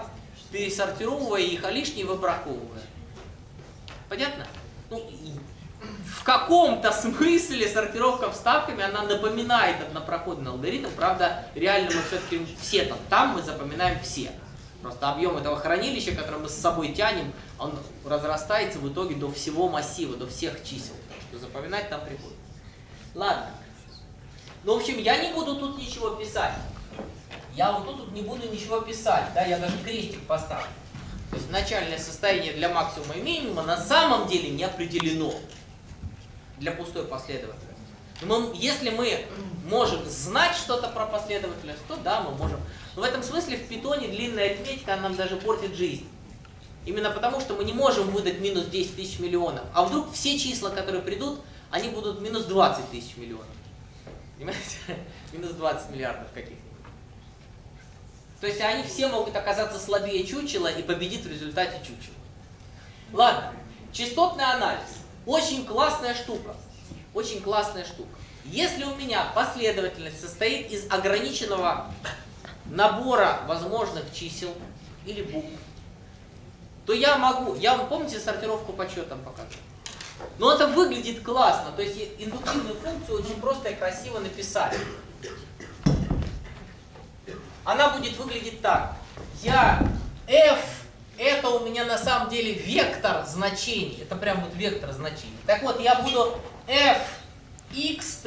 S1: пересортировывая их, а лишние выбраковывая. Понятно? Ну, каком-то смысле сортировка вставками, она напоминает однопроходный алгоритм, правда, реально мы все-таки все там мы запоминаем все. Просто объем этого хранилища, которое мы с собой тянем, он разрастается в итоге до всего массива, до всех чисел. Так что запоминать там приходится. Ладно. Ну, в общем, я не буду тут ничего писать. Я вот тут не буду ничего писать, да, я даже крестик поставлю. То есть начальное состояние для максимума и минимума на самом деле не определено для пустой последовательности. Если мы можем знать что-то про последовательность, то да, мы можем. Но в этом смысле в питоне длинная арифметика нам даже портит жизнь. Именно потому, что мы не можем выдать минус 10 тысяч миллионов. А вдруг все числа, которые придут, они будут минус 20 тысяч миллионов. Понимаете? Минус 20 миллиардов каких-нибудь. То есть они все могут оказаться слабее чучела и победит в результате чучела. Ладно, частотный анализ. Очень классная штука. Очень классная штука. Если у меня последовательность состоит из ограниченного набора возможных чисел или букв, то я могу, вам помните сортировку по четам покажу? Но это выглядит классно. То есть индуктивную функцию очень просто и красиво написали. Она будет выглядеть так. f это у меня на самом деле вектор значений. Это прям вот вектор значений. Так вот, я буду fx,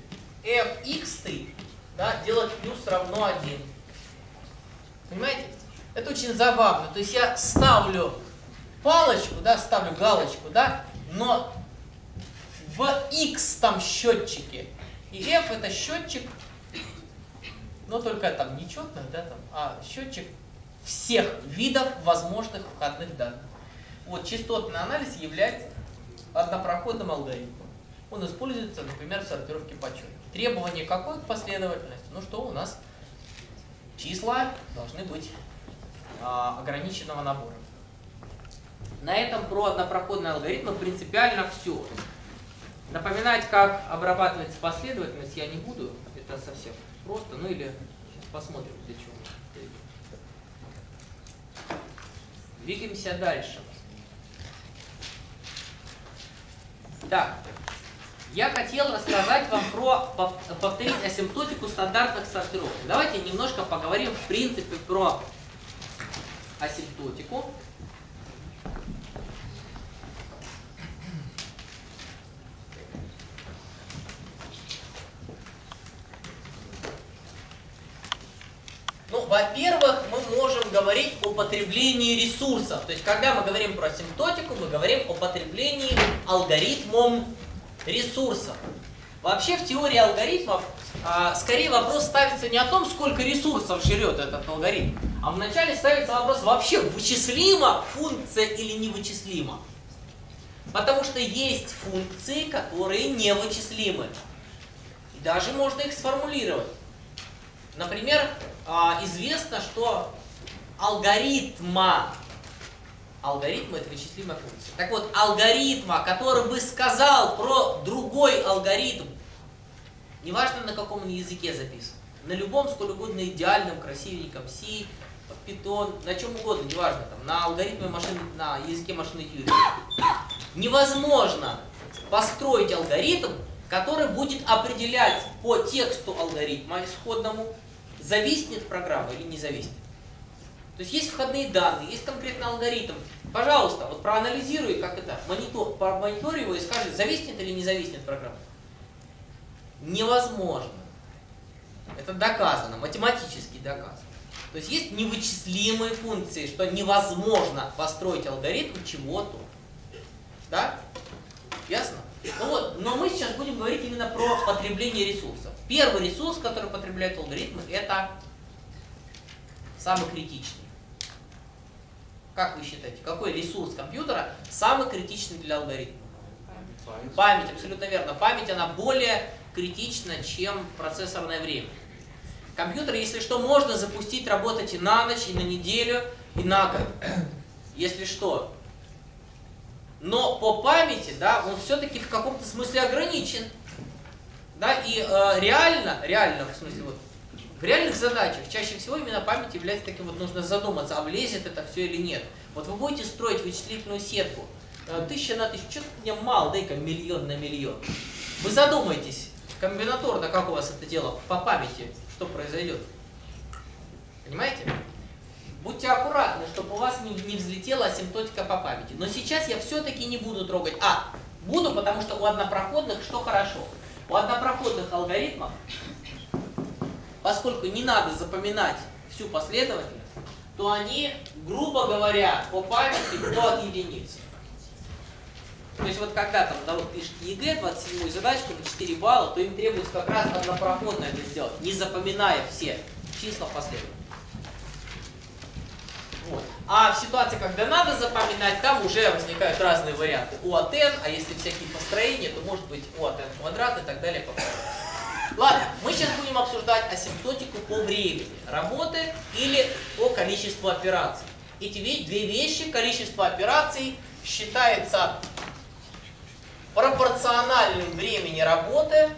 S1: да, делать плюс равно 1. Понимаете? Это очень забавно. То есть я ставлю палочку, да, ставлю галочку, да, но в x там счетчике. И f это счетчик, но только там нечетных, да, там, а счетчик всех видов возможных входных данных. Вот частотный анализ является однопроходным алгоритмом. Он используется, например, в сортировке по чету. Требование какой к последовательности? Ну что у нас? Числа должны быть ограниченного набора. На этом про однопроходные алгоритмы принципиально все. Напоминать, как обрабатывается последовательность, я не буду. Это совсем просто. Ну или посмотрим, для чего. Двигаемся дальше. Так, я хотел рассказать вам про, повторить асимптотику стандартных сортировок. Давайте немножко поговорим в принципе про асимптотику. Ну, во-первых, мы можем говорить о потреблении ресурсов. То есть, когда мы говорим про асимптотику, мы говорим о потреблении алгоритмом ресурсов. Вообще, в теории алгоритмов скорее вопрос ставится не о том, сколько ресурсов жрет этот алгоритм, а вначале ставится вопрос, вообще вычислима функция или невычислима. Потому что есть функции, которые невычислимы. И даже можно их сформулировать. Например, известно, что алгоритма – это вычислимая функция. Так вот, алгоритма, который бы сказал про другой алгоритм, неважно на каком он языке записан, на любом, сколь угодно идеальном, красивеньком, C, Python, на чем угодно, неважно, там, на алгоритме машины, на языке машинной теории, невозможно построить алгоритм, который будет определять по тексту алгоритма исходному, зависнет программа или не зависнет. То есть есть входные данные, есть конкретный алгоритм. Пожалуйста, вот проанализируй, как это, помонитори его и скажи, зависнет или не зависнет программа. Невозможно. Это доказано, математически доказано. То есть есть невычислимые функции, что невозможно построить алгоритм чего-то. Да? Ясно? Ну вот, но мы сейчас будем говорить именно про потребление ресурсов. Первый ресурс, который потребляют алгоритмы, это самый критичный. Как вы считаете, какой ресурс компьютера самый критичный для алгоритма? Память, абсолютно верно. Память, она более критична, чем процессорное время. Компьютер, если что, можно запустить, работать и на ночь, и на неделю, и на год. Если что. Но по памяти, да, он все-таки в каком-то смысле ограничен. Да, и реально, в смысле, вот, в реальных задачах чаще всего именно память является таким, вот нужно задуматься, а влезет это все или нет. Вот вы будете строить вычислительную сетку, 1000 на 1000, что-то мне мало, дай-ка миллион на миллион. Вы задумайтесь, комбинаторно, как у вас это дело по памяти, что произойдет. Понимаете? Будьте аккуратны, чтобы у вас не взлетела асимптотика по памяти. Но сейчас я все-таки не буду трогать. Буду, потому что у однопроходных что хорошо? У однопроходных алгоритмов, поскольку не надо запоминать всю последовательность, то они, грубо говоря, по памяти от единицы. То есть вот когда там народ пишет ЕГЭ, 27-ю задачку на 4 балла, то им требуется как раз однопроходно это сделать, не запоминая все числа последовательно. Вот. А в ситуации, когда надо запоминать, там уже возникают разные варианты У от n, а если всякие построения, то может быть У от n квадрат и так далее. Ладно, мы сейчас будем обсуждать асимптотику по времени работы или по количеству операций. Эти две вещи, количество операций считается пропорциональным времени работы.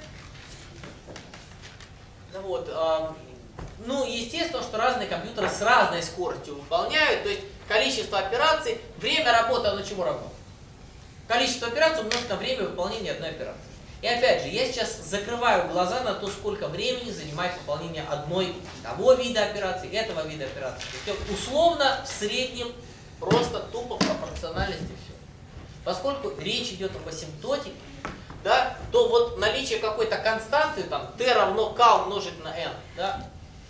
S1: Вот. Ну, естественно, что разные компьютеры с разной скоростью выполняют. То есть количество операций, время работы, оно чему равно? Количество операций умножить на время выполнения одной операции. И опять же, я сейчас закрываю глаза на то, сколько времени занимает выполнение того вида операций, этого вида операций. То есть условно, в среднем, просто тупо пропорциональность и все. Поскольку речь идет об асимптотике, да, то вот наличие какой-то константы, там, t равно k умножить на n, да,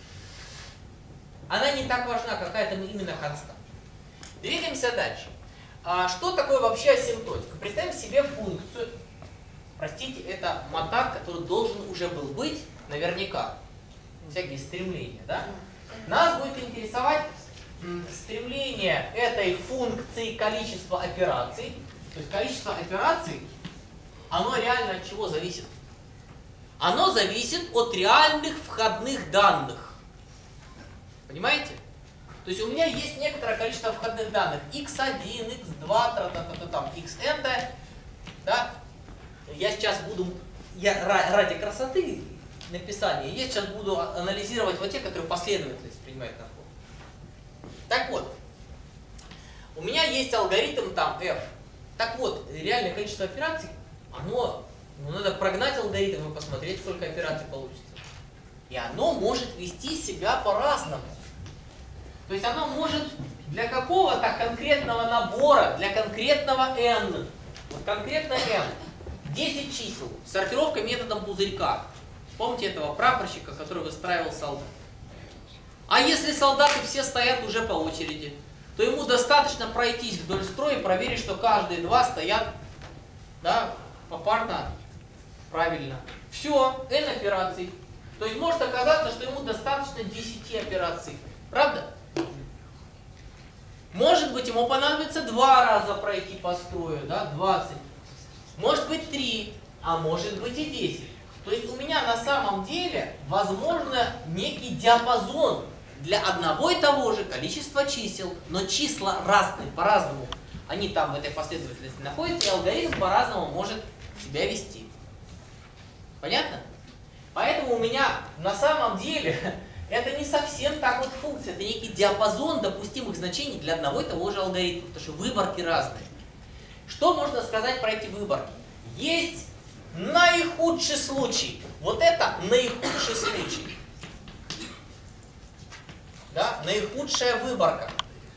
S1: она не так важна, какая-то именно константа. Двигаемся дальше. Что такое вообще асимптотика? Представим себе функцию. Простите, это мотак, который должен уже был быть, наверняка. Всякие стремления, да? Нас будет интересовать стремление этой функции количества операций. То есть количество операций, оно реально от чего зависит? Оно зависит от реальных входных данных. Понимаете? То есть у меня есть некоторое количество входных данных. x1, x2, xn, да? Я сейчас буду, ради красоты написания, я сейчас буду анализировать вот те, которые последовательность принимают на ход. Так вот, у меня есть алгоритм там f. Так вот, реальное количество операций, надо прогнать алгоритм и посмотреть, сколько операций получится. И оно может вести себя по-разному. То есть оно может для какого-то конкретного набора, для конкретного n, вот конкретно n, 10 чисел, сортировка методом пузырька. Помните этого прапорщика, который выстраивал солдат? А если солдаты все стоят уже по очереди, то ему достаточно пройтись вдоль строя и проверить, что каждые два стоят, да, попарно, правильно. Все, n операций. То есть может оказаться, что ему достаточно 10 операций. Правда? Может быть, ему понадобится 2 раза пройти по строю, да, 20. Может быть 3, а может быть и 10. То есть у меня на самом деле возможно некий диапазон для одного и того же количества чисел, но числа разные, по-разному. Они там в этой последовательности находятся, и алгоритм по-разному может себя вести. Понятно? Поэтому у меня на самом деле это не совсем так вот функция, это некий диапазон допустимых значений для одного и того же алгоритма, потому что выборки разные. Что можно сказать про эти выборки? Есть наихудший случай. Вот это наихудший случай. Да? Наихудшая выборка.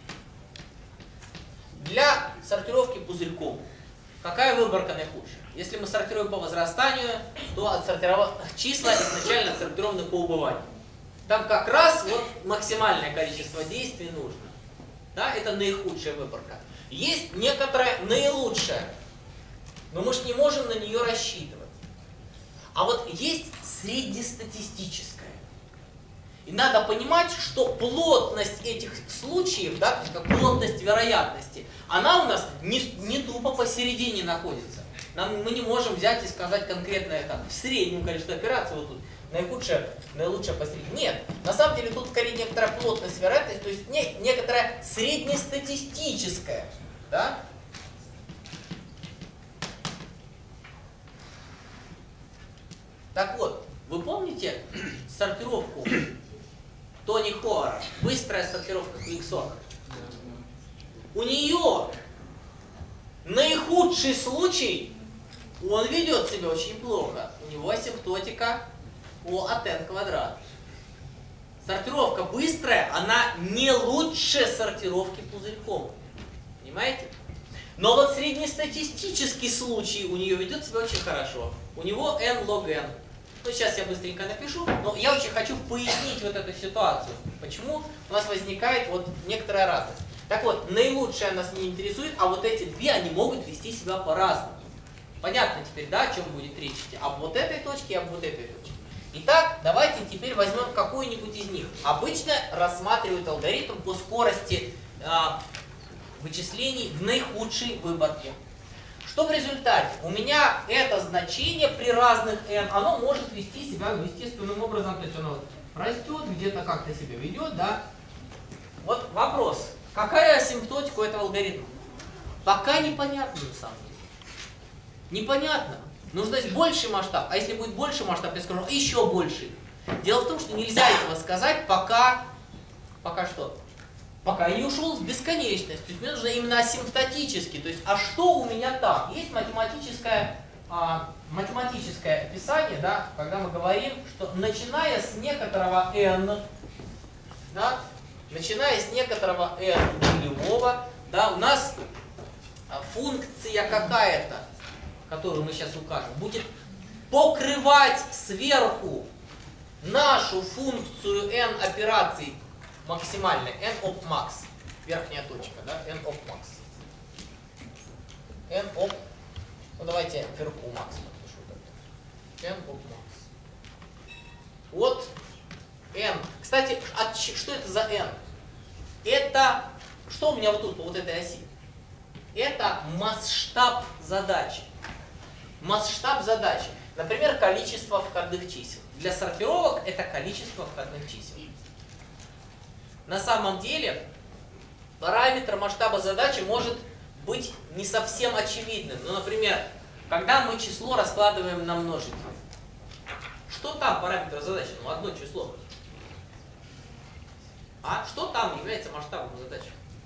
S1: Для сортировки пузырьком. Какая выборка наихудшая? Если мы сортируем по возрастанию, то числа изначально отсортированы по убыванию. Там как раз вот максимальное количество действий нужно. Да? Это наихудшая выборка. Есть некоторая наилучшая, но мы же не можем на нее рассчитывать. А вот есть среднестатистическая. И надо понимать, что плотность этих случаев, да, то есть как плотность вероятности, она у нас не тупо посередине находится. Мы не можем взять и сказать конкретно это в среднем количество операций, вот тут наилучшая посередине. Нет, на самом деле тут скорее некоторая плотность вероятности, то есть некоторая среднестатистическая. Да? Так вот, вы помните сортировку Тони Хоара? Быстрая сортировка Квиксона. У нее Наихудший случай, он ведет себя очень плохо. У него асимптотика O от n квадрат. Сортировка быстрая, она не лучше сортировки пузырьком. Понимаете? Но вот среднестатистический случай у нее ведет себя очень хорошо. У него n log n. Ну, сейчас я быстренько напишу, но я очень хочу пояснить вот эту ситуацию. Почему у нас возникает вот некоторая разность. Так вот, наилучшая нас не интересует, а вот эти две, они могут вести себя по-разному. Понятно теперь, да, о чем будет речь идти? Об вот этой точке и об вот этой точке. Итак, давайте теперь возьмем какую-нибудь из них. Обычно рассматривают алгоритм по скорости вычислений в наихудшей выборке. Что в результате? У меня это значение при разных n, оно может вести себя естественным образом, то есть оно растет, где-то как-то себя ведет, да? Вот вопрос. Какая асимптотика у этого алгоритма? Пока непонятно на самом деле. Непонятно. Нужно больший масштаб, а если будет больше масштаб, я скажу еще больше. Дело в том, что нельзя этого сказать, пока что? Пока я не ушел в бесконечность. То есть мне нужно именно асимптотически. То есть, а что у меня там? Есть математическое описание, да, когда мы говорим, что начиная с некоторого n, да, начиная с некоторого n нулевого, да, у нас функция какая-то, которую мы сейчас укажем, будет покрывать сверху нашу функцию n операций максимальной, n op max, верхняя точка, да, n op max. n op, ну давайте вверху max напишу тогда. n op max. Вот n. Кстати, что это за n? Это, что у меня вот тут, по вот этой оси? Это масштаб задачи. Масштаб задачи. Например, количество входных чисел. Для сортировок это количество входных чисел. На самом деле параметр масштаба задачи может быть не совсем очевидным. Ну, например, когда мы число раскладываем на множители. Что там параметр задачи? Ну, одно число. А что там является масштабом задачи?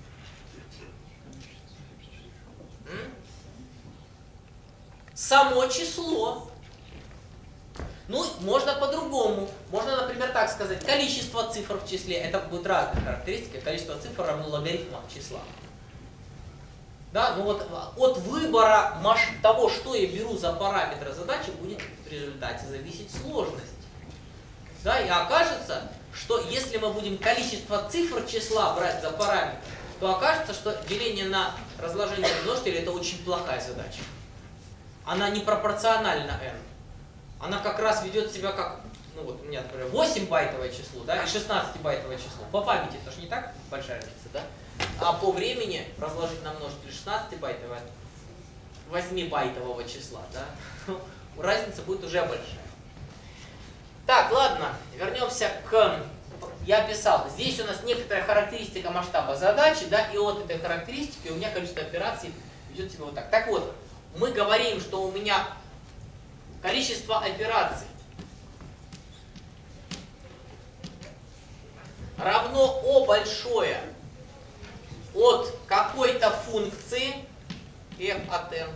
S1: Само число. Ну, можно по-другому. Можно, например, так сказать, количество цифр в числе. Это будет разная характеристика. Количество цифр равно логарифму числа. Да, ну вот от выбора того, что я беру за параметры задачи, будет в результате зависеть сложность. Да, и окажется, что если мы будем количество цифр числа брать за параметр, то окажется, что деление на разложение множителя это очень плохая задача. Она не пропорциональна n. Она как раз ведет себя как, ну вот у меня, например, 8-байтовое число, да, и 16-байтовое число. По памяти это же не так большая разница, да? А по времени разложить на множитель 16-байтовое 8-байтового числа, да? Разница будет уже большая. Так, ладно, вернемся к... Я писал, здесь у нас некоторая характеристика масштаба задачи, да, и от этой характеристики у меня количество операций ведет себя вот так. Так вот, мы говорим, что у меня количество операций равно O большое от какой-то функции f от n.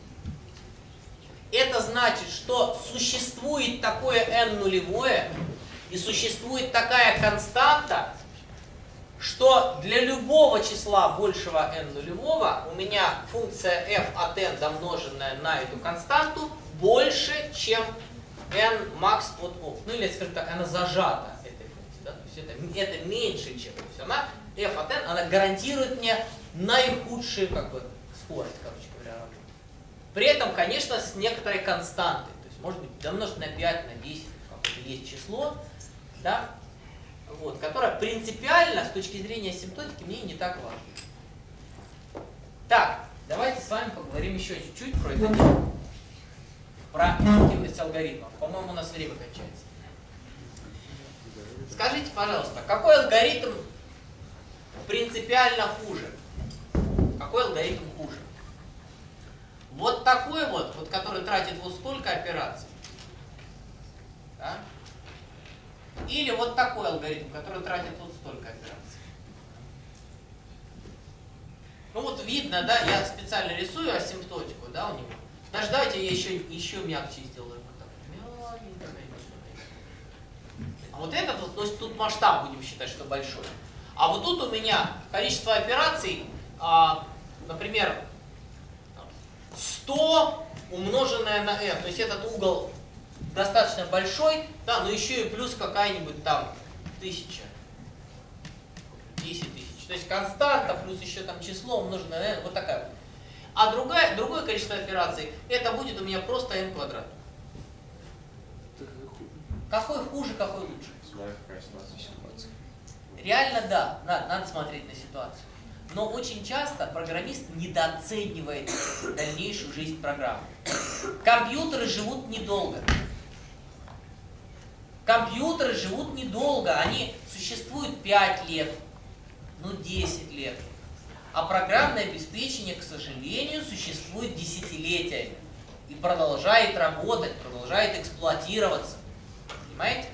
S1: Это значит, что существует такое n нулевое и существует такая константа, что для любого числа большего n нулевого у меня функция f от n, домноженная на эту константу, больше, чем n max от o. Ну или, скажем так, она зажата этой функцией. Да? То есть это меньше, чем. То есть она, f от n, она гарантирует мне наихудшую скорость, короче говоря, работы. При этом, конечно, с некоторой константой. То есть может быть домножить на 5, на 10, какое-то есть число, да? Вот, которое принципиально с точки зрения асимптотики мне не так важно. Так, давайте с вами поговорим еще чуть-чуть про это. Про эффективность алгоритмов. По-моему, у нас время кончается. Скажите, пожалуйста, какой алгоритм принципиально хуже? Какой алгоритм хуже? Вот такой вот, который тратит вот столько операций. Да? Или вот такой алгоритм, который тратит вот столько операций. Ну вот видно, да, я специально рисую асимптотику, да, у него. Даже давайте я еще мягче сделаю. Вот так. А вот этот вот, то есть тут масштаб будем считать, что большой. А вот тут у меня количество операций, например, 100 умноженное на n. То есть этот угол достаточно большой, да, но еще и плюс какая-нибудь там 1000. 10 тысяч. То есть константа плюс еще там число умноженное на n, вот такая вот. А другое количество операций, это будет у меня просто n квадрат. Какой хуже, какой лучше? Реально да, надо смотреть на ситуацию. Но очень часто программист недооценивает дальнейшую жизнь программы. Компьютеры живут недолго. Компьютеры живут недолго, они существуют 5 лет, ну 10 лет. А программное обеспечение, к сожалению, существует десятилетиями. И продолжает работать, продолжает эксплуатироваться. Понимаете?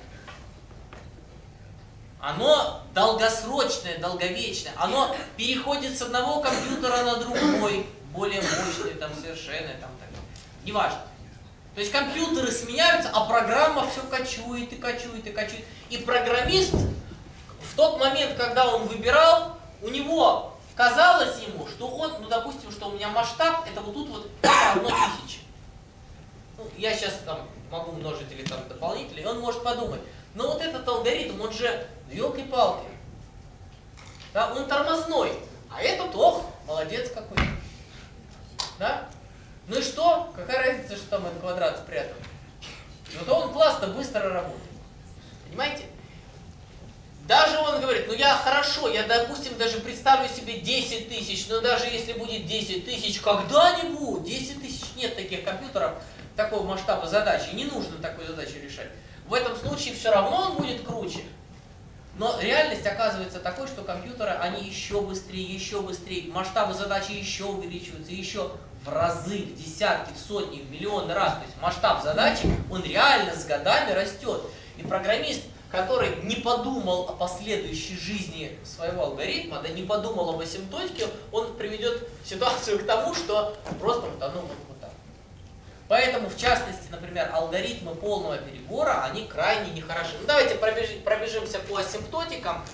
S1: Оно долгосрочное, долговечное. Оно переходит с одного компьютера на другой, более мощный, там, совершенно, там, так. Неважно. То есть компьютеры сменяются, а программа все качует и качует и качует. И программист в тот момент, когда он выбирал, у него казалось ему, что он, ну, допустим, что у меня масштаб, это вот тут вот равно 1000. Ну, я сейчас там могу множители там дополнительные, и он может подумать, но вот этот алгоритм, он же елки-палки. Да, он тормозной. А этот, ох, молодец какой. Да? Ну и что? Какая разница, что там n квадрат спрятан? Зато он классно, быстро работает. Понимаете? Даже он говорит, ну я хорошо, я, допустим, даже представлю себе 10 тысяч, но даже если будет 10 тысяч когда-нибудь, 10 тысяч нет таких компьютеров, такого масштаба задачи, не нужно такую задачу решать. В этом случае все равно он будет круче. Но реальность оказывается такой, что компьютеры, они еще быстрее, масштабы задачи еще увеличиваются, еще в разы, в десятки, в сотни, в миллионы раз. То есть масштаб задачи, он реально с годами растет. И программист, который не подумал о последующей жизни своего алгоритма, да, не подумал об асимптотике, он приведет ситуацию к тому, что просто вот оно вот так. Поэтому, в частности, например, алгоритмы полного перебора, они крайне нехороши. Ну, давайте пробежимся по асимптотикам.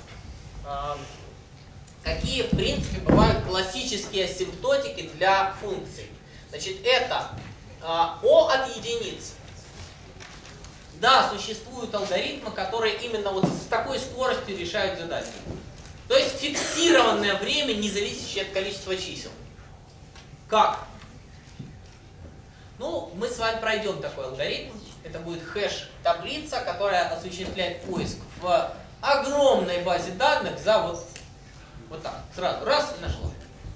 S1: Какие, в принципе, бывают классические асимптотики для функций. Значит, это O от единиц. Да, существуют алгоритмы, которые именно вот с такой скоростью решают задачи. То есть фиксированное время, не зависящее от количества чисел. Как? Ну, мы с вами пройдем такой алгоритм. Это будет хэш-таблица, которая осуществляет поиск в огромной базе данных за вот так. Сразу раз и нашла.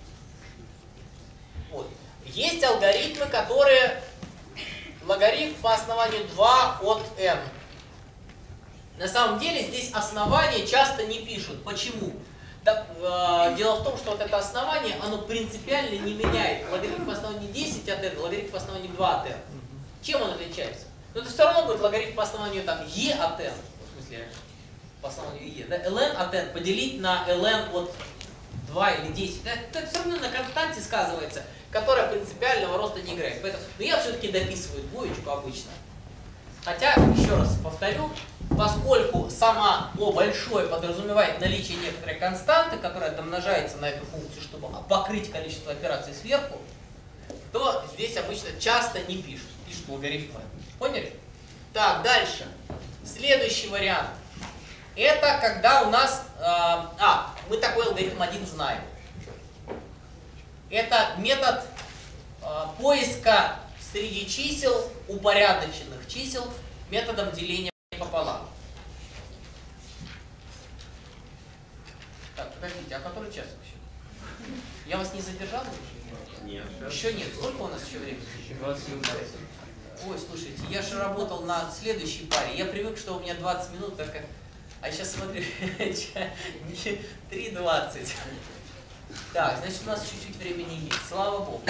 S1: Вот. Есть алгоритмы, которые логарифм по основанию 2 от n. На самом деле здесь основания часто не пишут. Почему? Дело в том, что вот это основание, оно принципиально не меняет. Логарифм по основанию 10 от n, логарифм по основанию 2 от n. Чем он отличается? Ну, это все равно будет логарифм по основанию там e от n, в смысле по основанию e, да? ln от n поделить на ln от 2 или 10. Это все равно на константе сказывается, которая принципиального роста не играет. Поэтому, но я все-таки дописываю двоечку обычно. Хотя, еще раз повторю, поскольку сама O большое подразумевает наличие некоторой константы, которая домножается на эту функцию, чтобы покрыть количество операций сверху, то здесь обычно часто не пишут. Пишут логарифмы. Поняли? Так, дальше. Следующий вариант. Это когда у нас... мы такой алгоритм один знаем. Это метод поиска среди чисел, упорядоченных чисел, методом деления пополам. Так, подождите, а который час вообще? Я вас не задержал?
S3: Нет.
S1: Еще нет. Сколько у нас еще времени?
S3: 20 минут.
S1: Ой, слушайте, я же работал на следующей паре. Я привык, что у меня 20 минут, а сейчас смотрю, 3:20. Так, значит, у нас чуть-чуть времени есть. Слава Богу.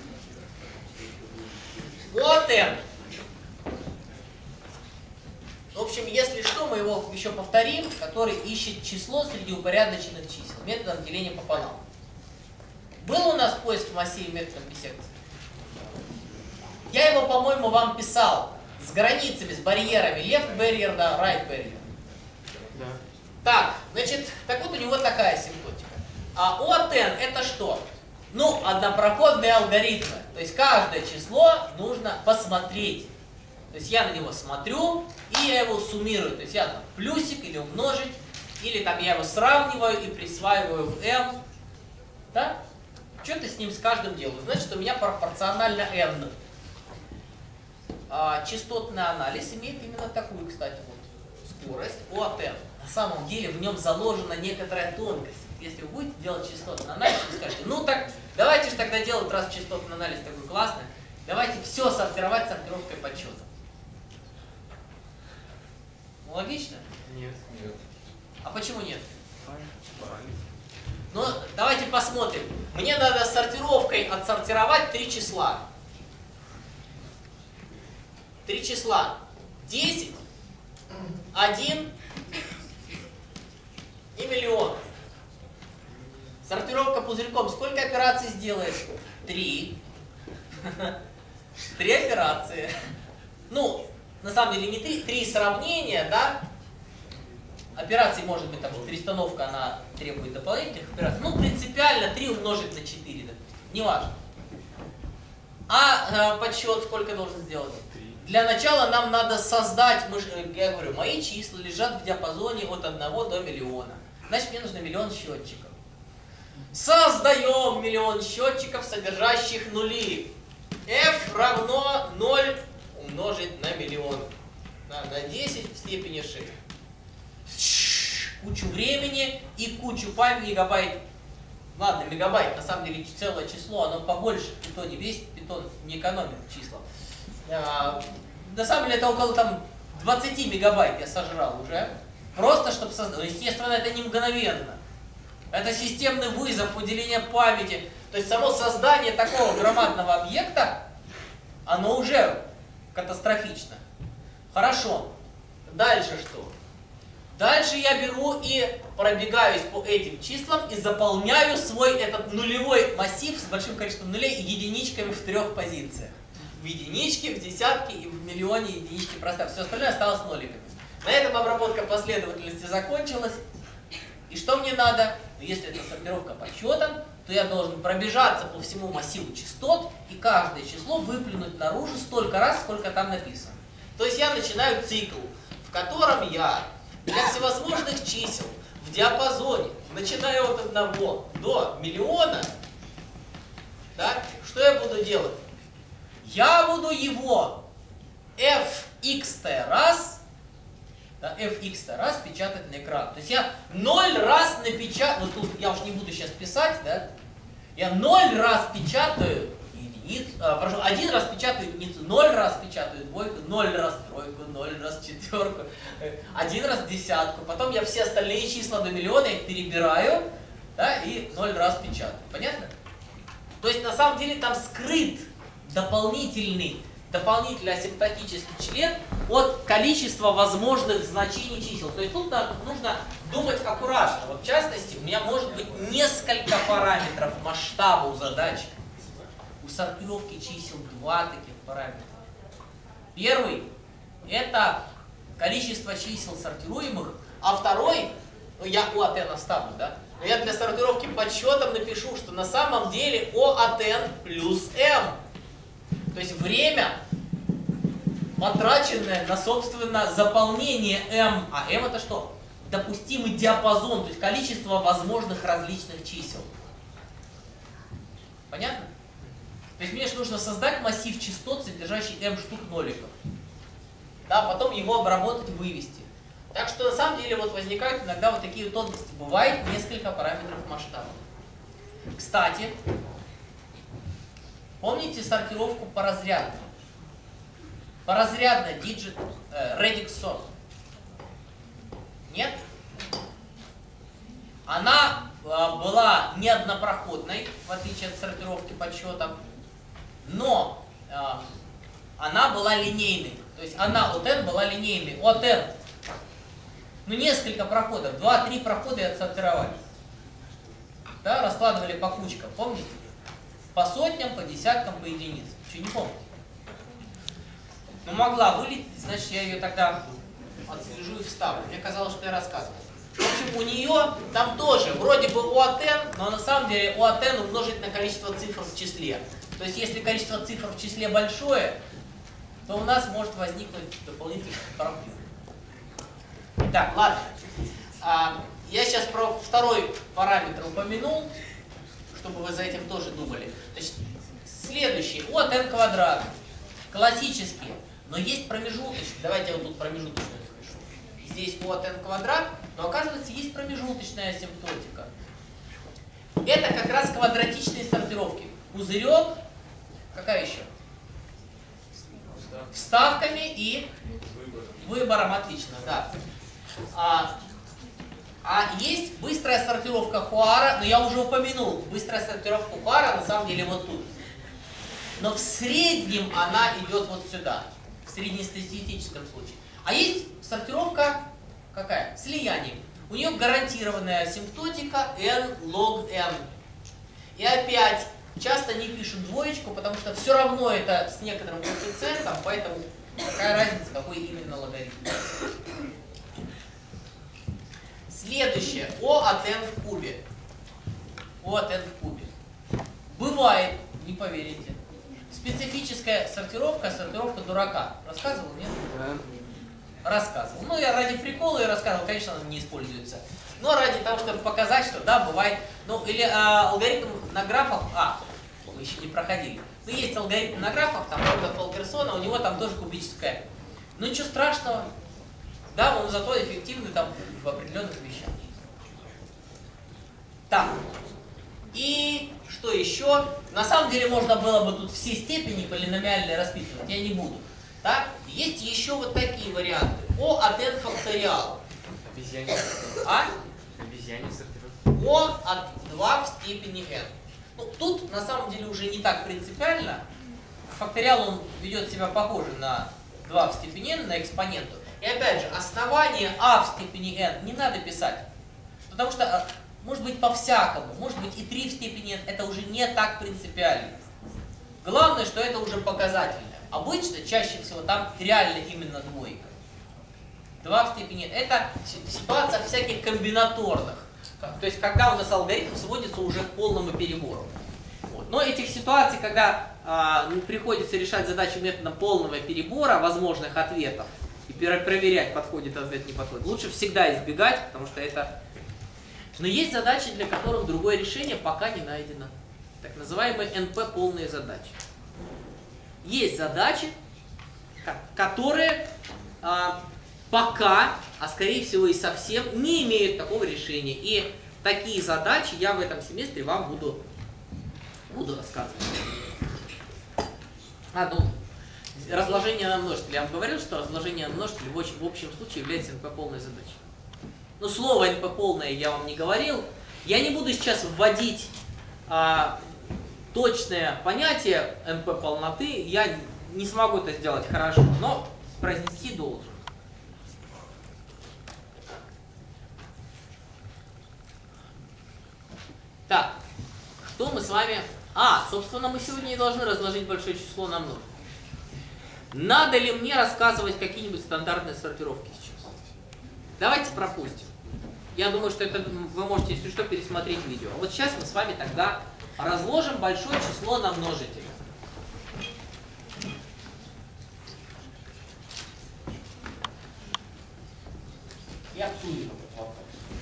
S1: Вот n. В общем, если что, мы его еще повторим, который ищет число среди упорядоченных чисел методом деления пополам. Был у нас поиск в массиве методом биссекции? Я его, по-моему, вам писал с границами, с барьерами. Left barrier, да, right barrier.
S3: Да.
S1: Так, значит, так вот у него такая симптотика. А O от n это что? Ну, однопроходные алгоритмы. То есть каждое число нужно посмотреть. То есть я на него смотрю, и я его суммирую. То есть я там плюсик или умножить, или там я его сравниваю и присваиваю в m. Да? Что-то с ним с каждым делаю. Значит, у меня пропорционально n. Частотный анализ имеет именно такую, кстати, вот, скорость O от n. На самом деле в нем заложена некоторая тонкость. Если вы будете делать частотный анализ, вы скажете, ну так, давайте же тогда делать, раз частотный анализ такой классный, давайте все сортировать сортировкой подсчета. Ну, логично?
S3: Нет. Нет.
S1: А почему нет? Ну, давайте посмотрим. Мне надо сортировкой отсортировать 3 числа. 3 числа. 10, 1 и миллион. Сортировка пузырьком сколько операций сделает? 3. 3 операции. Ну, на самом деле не 3, 3 сравнения, да? Операций может быть там перестановка, она требует дополнительных операций. Ну, принципиально 3 умножить на 4, да? Неважно. А подсчет сколько должен сделать?
S3: 3.
S1: Для начала нам надо создать, я говорю, мои числа лежат в диапазоне от 1 до миллиона. Значит, мне нужно миллион счетчиков. Создаем миллион счетчиков, содержащих нули. F равно 0 умножить на миллион. На 10 в степени 6. Кучу времени и кучу памяти, гигабайт. Ладно, мегабайт, на самом деле целое число, оно побольше в питоне весит, питон не экономит числа. На самом деле это около там 20 мегабайт я сожрал уже. Просто чтобы создать. Естественно, это не мгновенно. Это системный вызов, уделение памяти. То есть само создание такого громадного объекта, оно уже катастрофично. Хорошо. Дальше что? Дальше я беру и пробегаюсь по этим числам и заполняю свой этот нулевой массив с большим количеством нулей и единичками в 3 позициях. В единичке, в десятке и в миллионе единички пространства. Все остальное осталось ноликами. На этом обработка последовательности закончилась. И что мне надо? Если это сортировка по счетам, то я должен пробежаться по всему массиву частот и каждое число выплюнуть наружу столько раз, сколько там написано. То есть я начинаю цикл, в котором я для всевозможных чисел в диапазоне, начиная от 1 до миллиона, да, что я буду делать? Я буду его fx раз, да, fx раз печатать на экран. То есть я 0 раз напечатаю, вот тут я уж не буду сейчас писать, да, я 0 раз печатаю единицу, прошу, 1 раз печатаю единицу, 0 раз печатаю двойку, 0 раз тройку, 0 раз четверку, 1 раз десятку. Потом я все остальные числа до миллиона их перебираю, да, и 0 раз печатаю. Понятно? То есть на самом деле там скрыт дополнительный асимптотический член от количества возможных значений чисел. То есть тут нужно думать аккуратно. Вот в частности, у меня может быть несколько параметров масштаба у задачи. У сортировки чисел 2 таких параметра. Первый – это количество чисел сортируемых, а второй, ну я O от n оставлю, да? Но я для сортировки подсчетом напишу, что на самом деле O от n плюс m. То есть время, потраченное на, собственно, заполнение m. А m это что? Допустимый диапазон, то есть количество возможных различных чисел. Понятно? То есть мне же нужно создать массив частот, содержащий m штук ноликов. Да, потом его обработать, вывести. Так что на самом деле вот возникают иногда вот такие тонкости. Бывает несколько параметров масштаба. Кстати, помните сортировку поразрядно? Поразрядно digit radix sort. Нет? Она была не однопроходной, в отличие от сортировки подсчетом, но она была линейной. То есть она от n была линейной. От n, ну несколько проходов, 2-3 прохода и отсортировали. да, раскладывали по кучкам, помните? По сотням, по десяткам, по единицам. Что, не помните? Но могла вылететь, значит, я ее тогда отслежу и вставлю. Мне казалось, что я рассказывал. В общем, у нее там тоже вроде бы O от n, но на самом деле O от n умножить на количество цифр в числе. То есть, если количество цифр в числе большое, то у нас может возникнуть дополнительный проблем. Так, ладно. Я сейчас про второй параметр упомянул, чтобы вы за этим тоже думали. Значит, следующий, O от n квадрат. Классический, но есть промежуточный. Давайте я вот тут промежуточную запишу. Здесь O от n квадрат, но оказывается есть промежуточная асимптотика. Это как раз квадратичные сортировки. Пузырек, какая еще? Вставками и выбором, отлично, да. А есть быстрая сортировка Хуара, но я уже упомянул, быстрая сортировка Хуара на самом деле вот тут. Но в среднем она идет вот сюда, в среднестатистическом случае. А есть сортировка какая? Слиянием. У нее гарантированная асимптотика n log n. И опять часто не пишут двоечку, потому что все равно это с некоторым коэффициентом, поэтому какая разница, какой именно логарифм. Следующее. O от n в кубе. O от n в кубе. Бывает, не поверите, специфическая сортировка, сортировка дурака. Рассказывал, нет? Рассказывал. Ну, я ради прикола ее рассказывал, конечно, она не используется. Но ради того, чтобы показать, что да, бывает. Ну, или алгоритм на графах. Мы еще не проходили. Ну, есть алгоритм на графах, там, Роберта Фолгерсона, у него там тоже кубическая. Ну, ничего страшного. Да, он зато эффективный там в определенных вещах. Так. И что еще? На самом деле можно было бы тут все степени полиномиальные расписывать, я не буду. Так? Есть еще вот такие варианты. O от n факториал.
S3: Обезьяне.
S1: А?
S3: Обезьяне сортировка.
S1: O от 2 в степени n. Ну, тут на самом деле уже не так принципиально. Факториал он ведет себя похоже на 2 в степени n, на экспоненту. И опять же, основание a в степени n не надо писать. Потому что может быть по-всякому, может быть и 3 в степени n, это уже не так принципиально. Главное, что это уже показательное. Обычно, чаще всего, там реально именно двойка. 2 в степени n. Это ситуация всяких комбинаторных. То есть, когда у нас алгоритм сводится уже к полному перебору. Вот. Но этих ситуаций, когда приходится решать задачи методом полного перебора возможных ответов и проверять, подходит ответ, не подходит, лучше всегда избегать, потому что это... Но есть задачи, для которых другое решение пока не найдено. Так называемые НП полные задачи. Есть задачи, которые пока, а скорее всего и совсем, не имеют такого решения. И такие задачи я в этом семестре вам буду рассказывать. Разложение на множитель. Я вам говорил, что разложение на множитель в общем случае является НП полной задачей. Ну, слово НП полное я вам не говорил. Я не буду сейчас вводить точное понятие НП полноты. Я не смогу это сделать хорошо, но произнести должен. Так, что мы с вами... собственно, мы сегодня и должны разложить большое число на множитель. Надо ли мне рассказывать какие-нибудь стандартные сортировки сейчас? Давайте пропустим. Я думаю, что это вы можете, если что, пересмотреть видео. А вот сейчас мы с вами тогда разложим большое число на множители. И обсудим этот вопрос.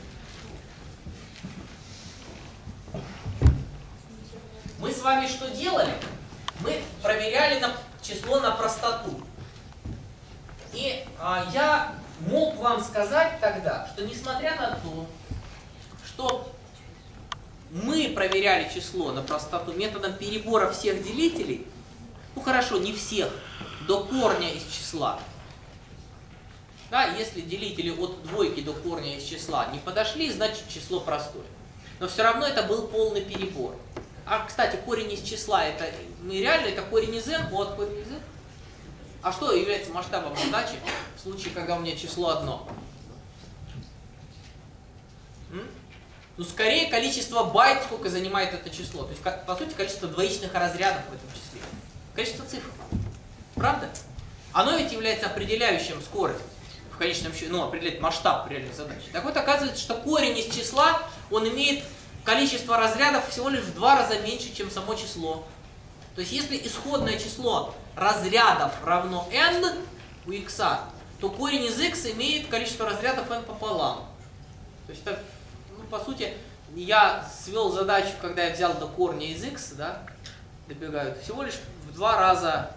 S1: Мы с вами что делали? Мы проверяли число на простоту. И я мог вам сказать тогда, что несмотря на то, что мы проверяли число на простоту методом перебора всех делителей, ну хорошо, не всех, до корня из числа. Да, если делители от двойки до корня из числа не подошли, значит число простое. Но все равно это был полный перебор. А, кстати, корень из числа, это реально это корень из n, от корень из n. А что является масштабом задачи в случае, когда у меня число одно? Ну, скорее количество байт, сколько занимает это число. То есть, по сути, количество двоичных разрядов в этом числе. Количество цифр. Правда? Оно ведь является определяющим скорость в конечном счете, ну, определяет масштаб реальной задачи. Так вот, оказывается, что корень из числа, он имеет количество разрядов всего лишь в 2 раза меньше, чем само число. То есть, если исходное число разрядов равно n у x, то корень из x имеет количество разрядов n пополам. То есть, это, ну, по сути, я свел задачу, когда я взял до корня из x, да, добегают, всего лишь в 2 раза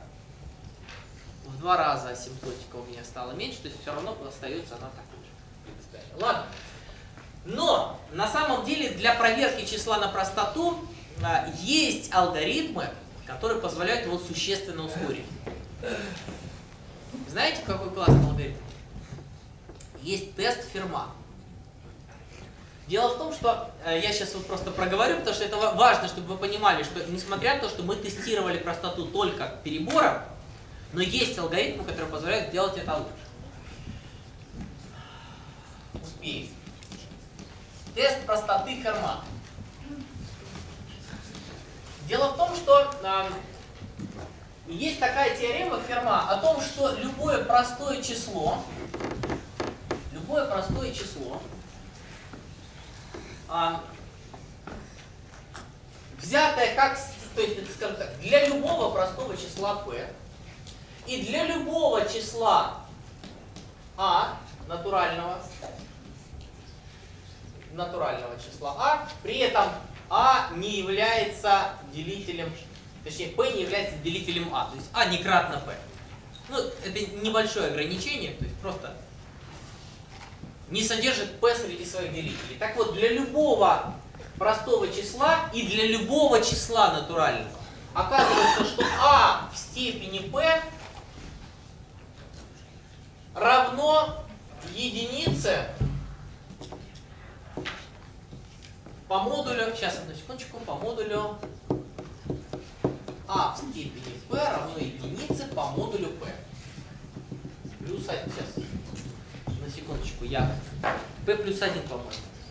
S1: асимптотика у меня стала меньше, то есть все равно остается она такой же. Ладно. Но на самом деле для проверки числа на простоту есть алгоритмы, которые позволяют его существенно ускорить. Знаете, какой классный алгоритм? Есть тест Ферма. Дело в том, что я сейчас вот просто проговорю, потому что это важно, чтобы вы понимали, что несмотря на то, что мы тестировали простоту только перебором, но есть алгоритмы, которые позволяют сделать это лучше. Успеем. Тест простоты Ферма. Дело в том, что есть такая теорема Ферма о том, что любое простое число, взятое как, то есть, скажем так, для любого простого числа p и для любого числа а, натурального числа а, при этом а не является делителем, точнее p не является делителем а, то есть а не кратно p. Ну, это небольшое ограничение, то есть просто не содержит p среди своих делителей. Так вот, для любого простого числа и для любого числа натурального оказывается, что а в степени p равно единице по модулю, сейчас одну секундочку, по модулю а в степени p равно единице по модулю p. Плюс 1, сейчас, на секундочку, я p плюс 1, по-моему.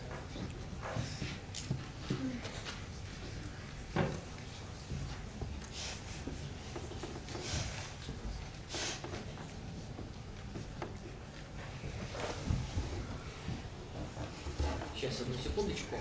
S1: Сейчас, одну секундочку.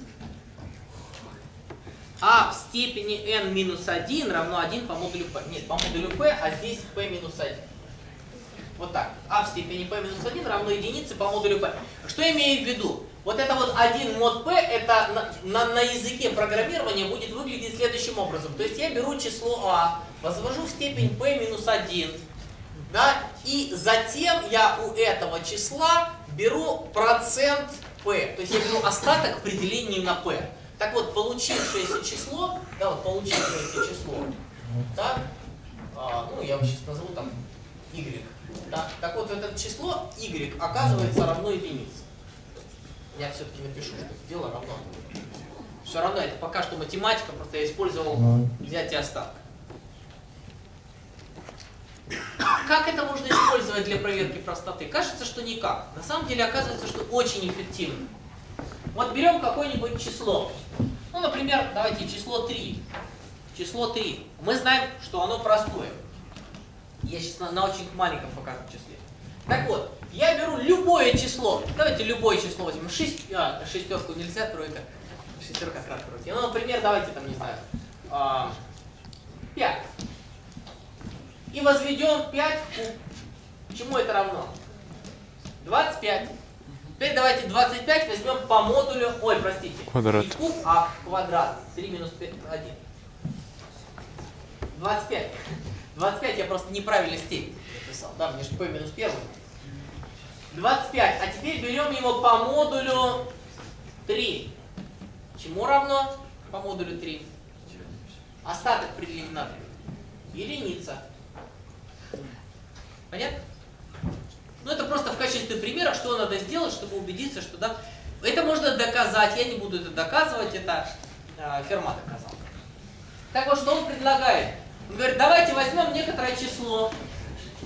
S1: А в степени n минус 1 равно 1 по модулю p. Нет, по модулю p, а здесь p минус 1. Вот так. А в степени p минус 1 равно единице по модулю p. Что я имею в виду? Вот это вот 1 мод p, это на языке программирования будет выглядеть следующим образом. То есть я беру число а, возвожу в степень p минус 1, да, и затем я у этого числа беру процент p. То есть я беру остаток при делении на p. Так вот, получившееся число, да, да, ну, я его сейчас назову там y, да, так вот, это число y оказывается равно единице. Я все-таки напишу, что сделано равно. Все равно, это пока что математика, просто я использовал взятие остатка. Как это можно использовать для проверки простоты? Кажется, что никак. На самом деле, оказывается, что очень эффективно. Вот берем какое-нибудь число. Ну, например, давайте число 3. Число 3. Мы знаем, что оно простое. Я сейчас на очень маленьком покажу числе. Так вот, я беру любое число. Давайте любое число возьмем. Шестерку нельзя, тройка. Шестерка крат тройки. Ну, например, давайте там, не знаю, 5. И возведем 5 в куб. Чему это равно? 25. Теперь давайте 25 возьмем по модулю, ой, простите,
S2: квадрат.
S1: Не куб, а квадрат. 3 минус 5, 1. 25. 25 я просто неправильно степень написал. Да, мне же p минус 1. 25. А теперь берем его по модулю 3. Чему равно по модулю 3? Остаток при делении на 3. Единица. Понятно? Ну, это просто в качестве примера, что надо сделать, чтобы убедиться, что да. Это можно доказать, я не буду это доказывать, это Ферма доказал. Так вот, что он предлагает? Он говорит, давайте возьмем некоторое число,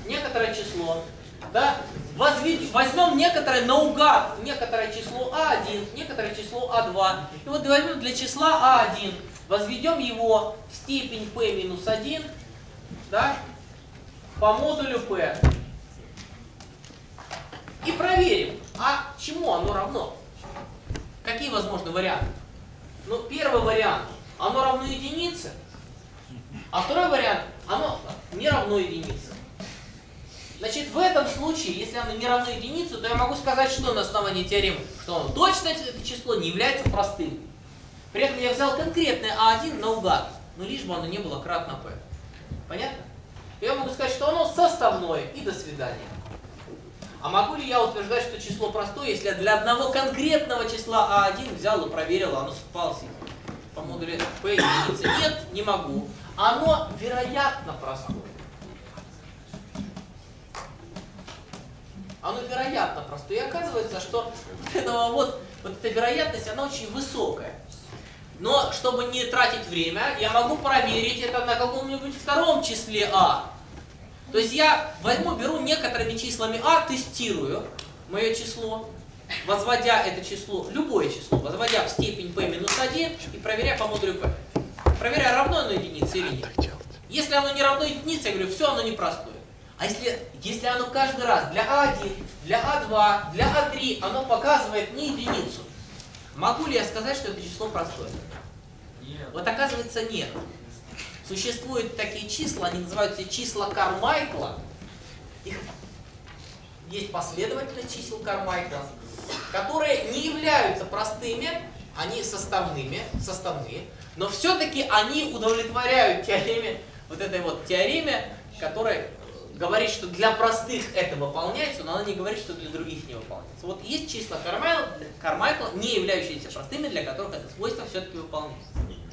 S1: да, возьмем некоторое наугад, некоторое число А1, А1, некоторое число А2. И вот возьмем для числа А1, возведем его в степень p минус 1, да, по модулю p. И проверим, а чему оно равно. Какие возможны варианты? Ну, первый вариант, оно равно единице, а второй вариант, оно не равно единице. Значит, в этом случае, если оно не равно единице, то я могу сказать, что на основании теоремы, что оно точно это число не является простым. При этом я взял конкретное А1 наугад, но лишь бы оно не было кратно p. Понятно? Я могу сказать, что оно составное, и до свидания. А могу ли я утверждать, что число простое, если я для одного конкретного числа А1 взял и проверил, оно совпало с ним? По модулю p единицы? Нет, не могу. Оно вероятно простое. Оно вероятно простое. И оказывается, что вот эта вероятность, она очень высокая. Но чтобы не тратить время, я могу проверить это на каком-нибудь втором числе А. То есть я беру некоторыми числами А, тестирую мое число, возводя это число, любое число, возводя в степень p минус 1 и проверяя по модулю p. Проверяя, равно оно единице или нет. Если оно не равно единице, я говорю, все, оно непростое. А если оно каждый раз для А1, для А2, для А3, оно показывает не единицу, могу ли я сказать, что это число простое?
S3: Нет.
S1: Вот оказывается, нет. Существуют такие числа, они называются числа Кармайкла. Есть последовательность чисел Кармайкла, которые не являются простыми, они составные, но все-таки они удовлетворяют теореме, вот этой вот теореме, которая говорит, что для простых это выполняется, но она не говорит, что для других не выполняется. Вот есть числа Кармайкла, не являющиеся простыми, для которых это свойство все-таки выполняется.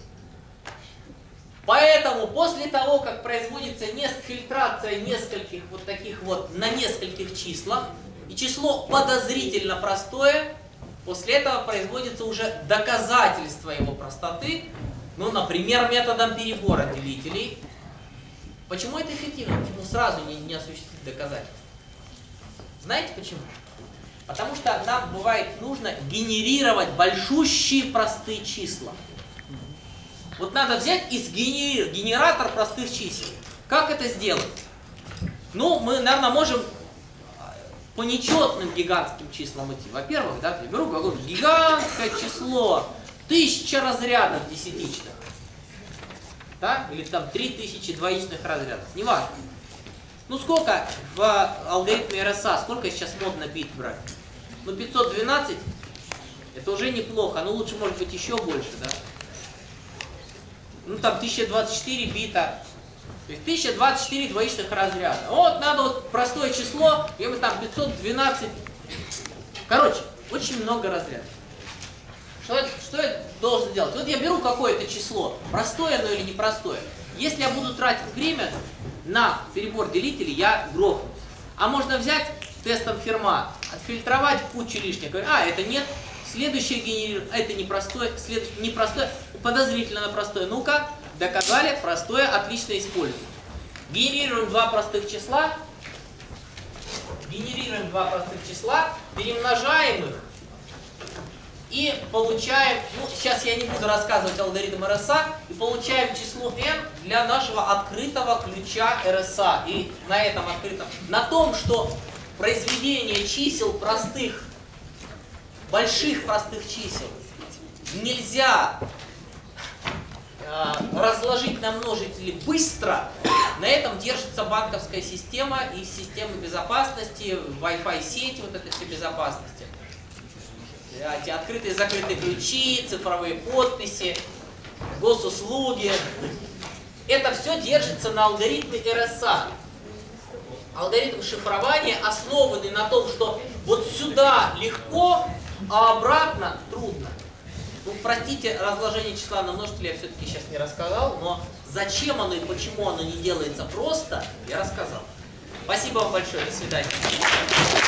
S1: Поэтому после того, как производится фильтрация нескольких вот таких вот на нескольких числах, и число подозрительно простое, после этого производится уже доказательство его простоты, ну, например, методом перебора делителей. Почему это эффективно? Почему сразу не осуществить доказательство? Знаете почему? Потому что нам бывает нужно генерировать большущие простые числа. Вот надо взять и сгенерировать генератор простых чисел. Как это сделать? Ну, мы, наверное, можем по нечетным гигантским числам идти. Во-первых, да, я беру какое-то гигантское число, 1000 разрядов десятичных. Да? Или там 3000 двоичных разрядов. Неважно. Ну, сколько в алгоритме РСА, сколько сейчас модно бит брать? Ну, 512, это уже неплохо. Ну, лучше, может быть, еще больше, да? Ну, там 1024 бита. То есть 1024 двоичных разряда. Вот надо вот простое число, и мы там 512. Короче, очень много разрядов. Что я должен делать? Вот я беру какое-то число, простое оно или непростое. Если я буду тратить время на перебор делителей, я грохнусь. А можно взять тестом Ферма, отфильтровать кучу лишних. Говорю, это нет. Следующее генерирует, это непростое, следующее непростое, подозрительно простое. Ну-ка, доказали, простое, отлично используем. Генерируем два простых числа, перемножаем их и получаем, ну, сейчас я не буду рассказывать алгоритм РСА, и получаем число n для нашего открытого ключа РСА. И на этом открытом, на том, что произведение чисел простых, больших простых чисел нельзя разложить на множители быстро, на этом держится банковская система и системы безопасности, Wi-Fi сети, вот это все безопасности. Эти открытые и закрытые ключи, цифровые подписи, госуслуги. Это все держится на алгоритме РСА. Алгоритм шифрования, основанный на том, что вот сюда легко, а обратно трудно. Ну, простите, разложение числа на множители я все-таки сейчас не рассказал, но зачем оно и почему оно не делается просто, я рассказал. Спасибо вам большое, до свидания.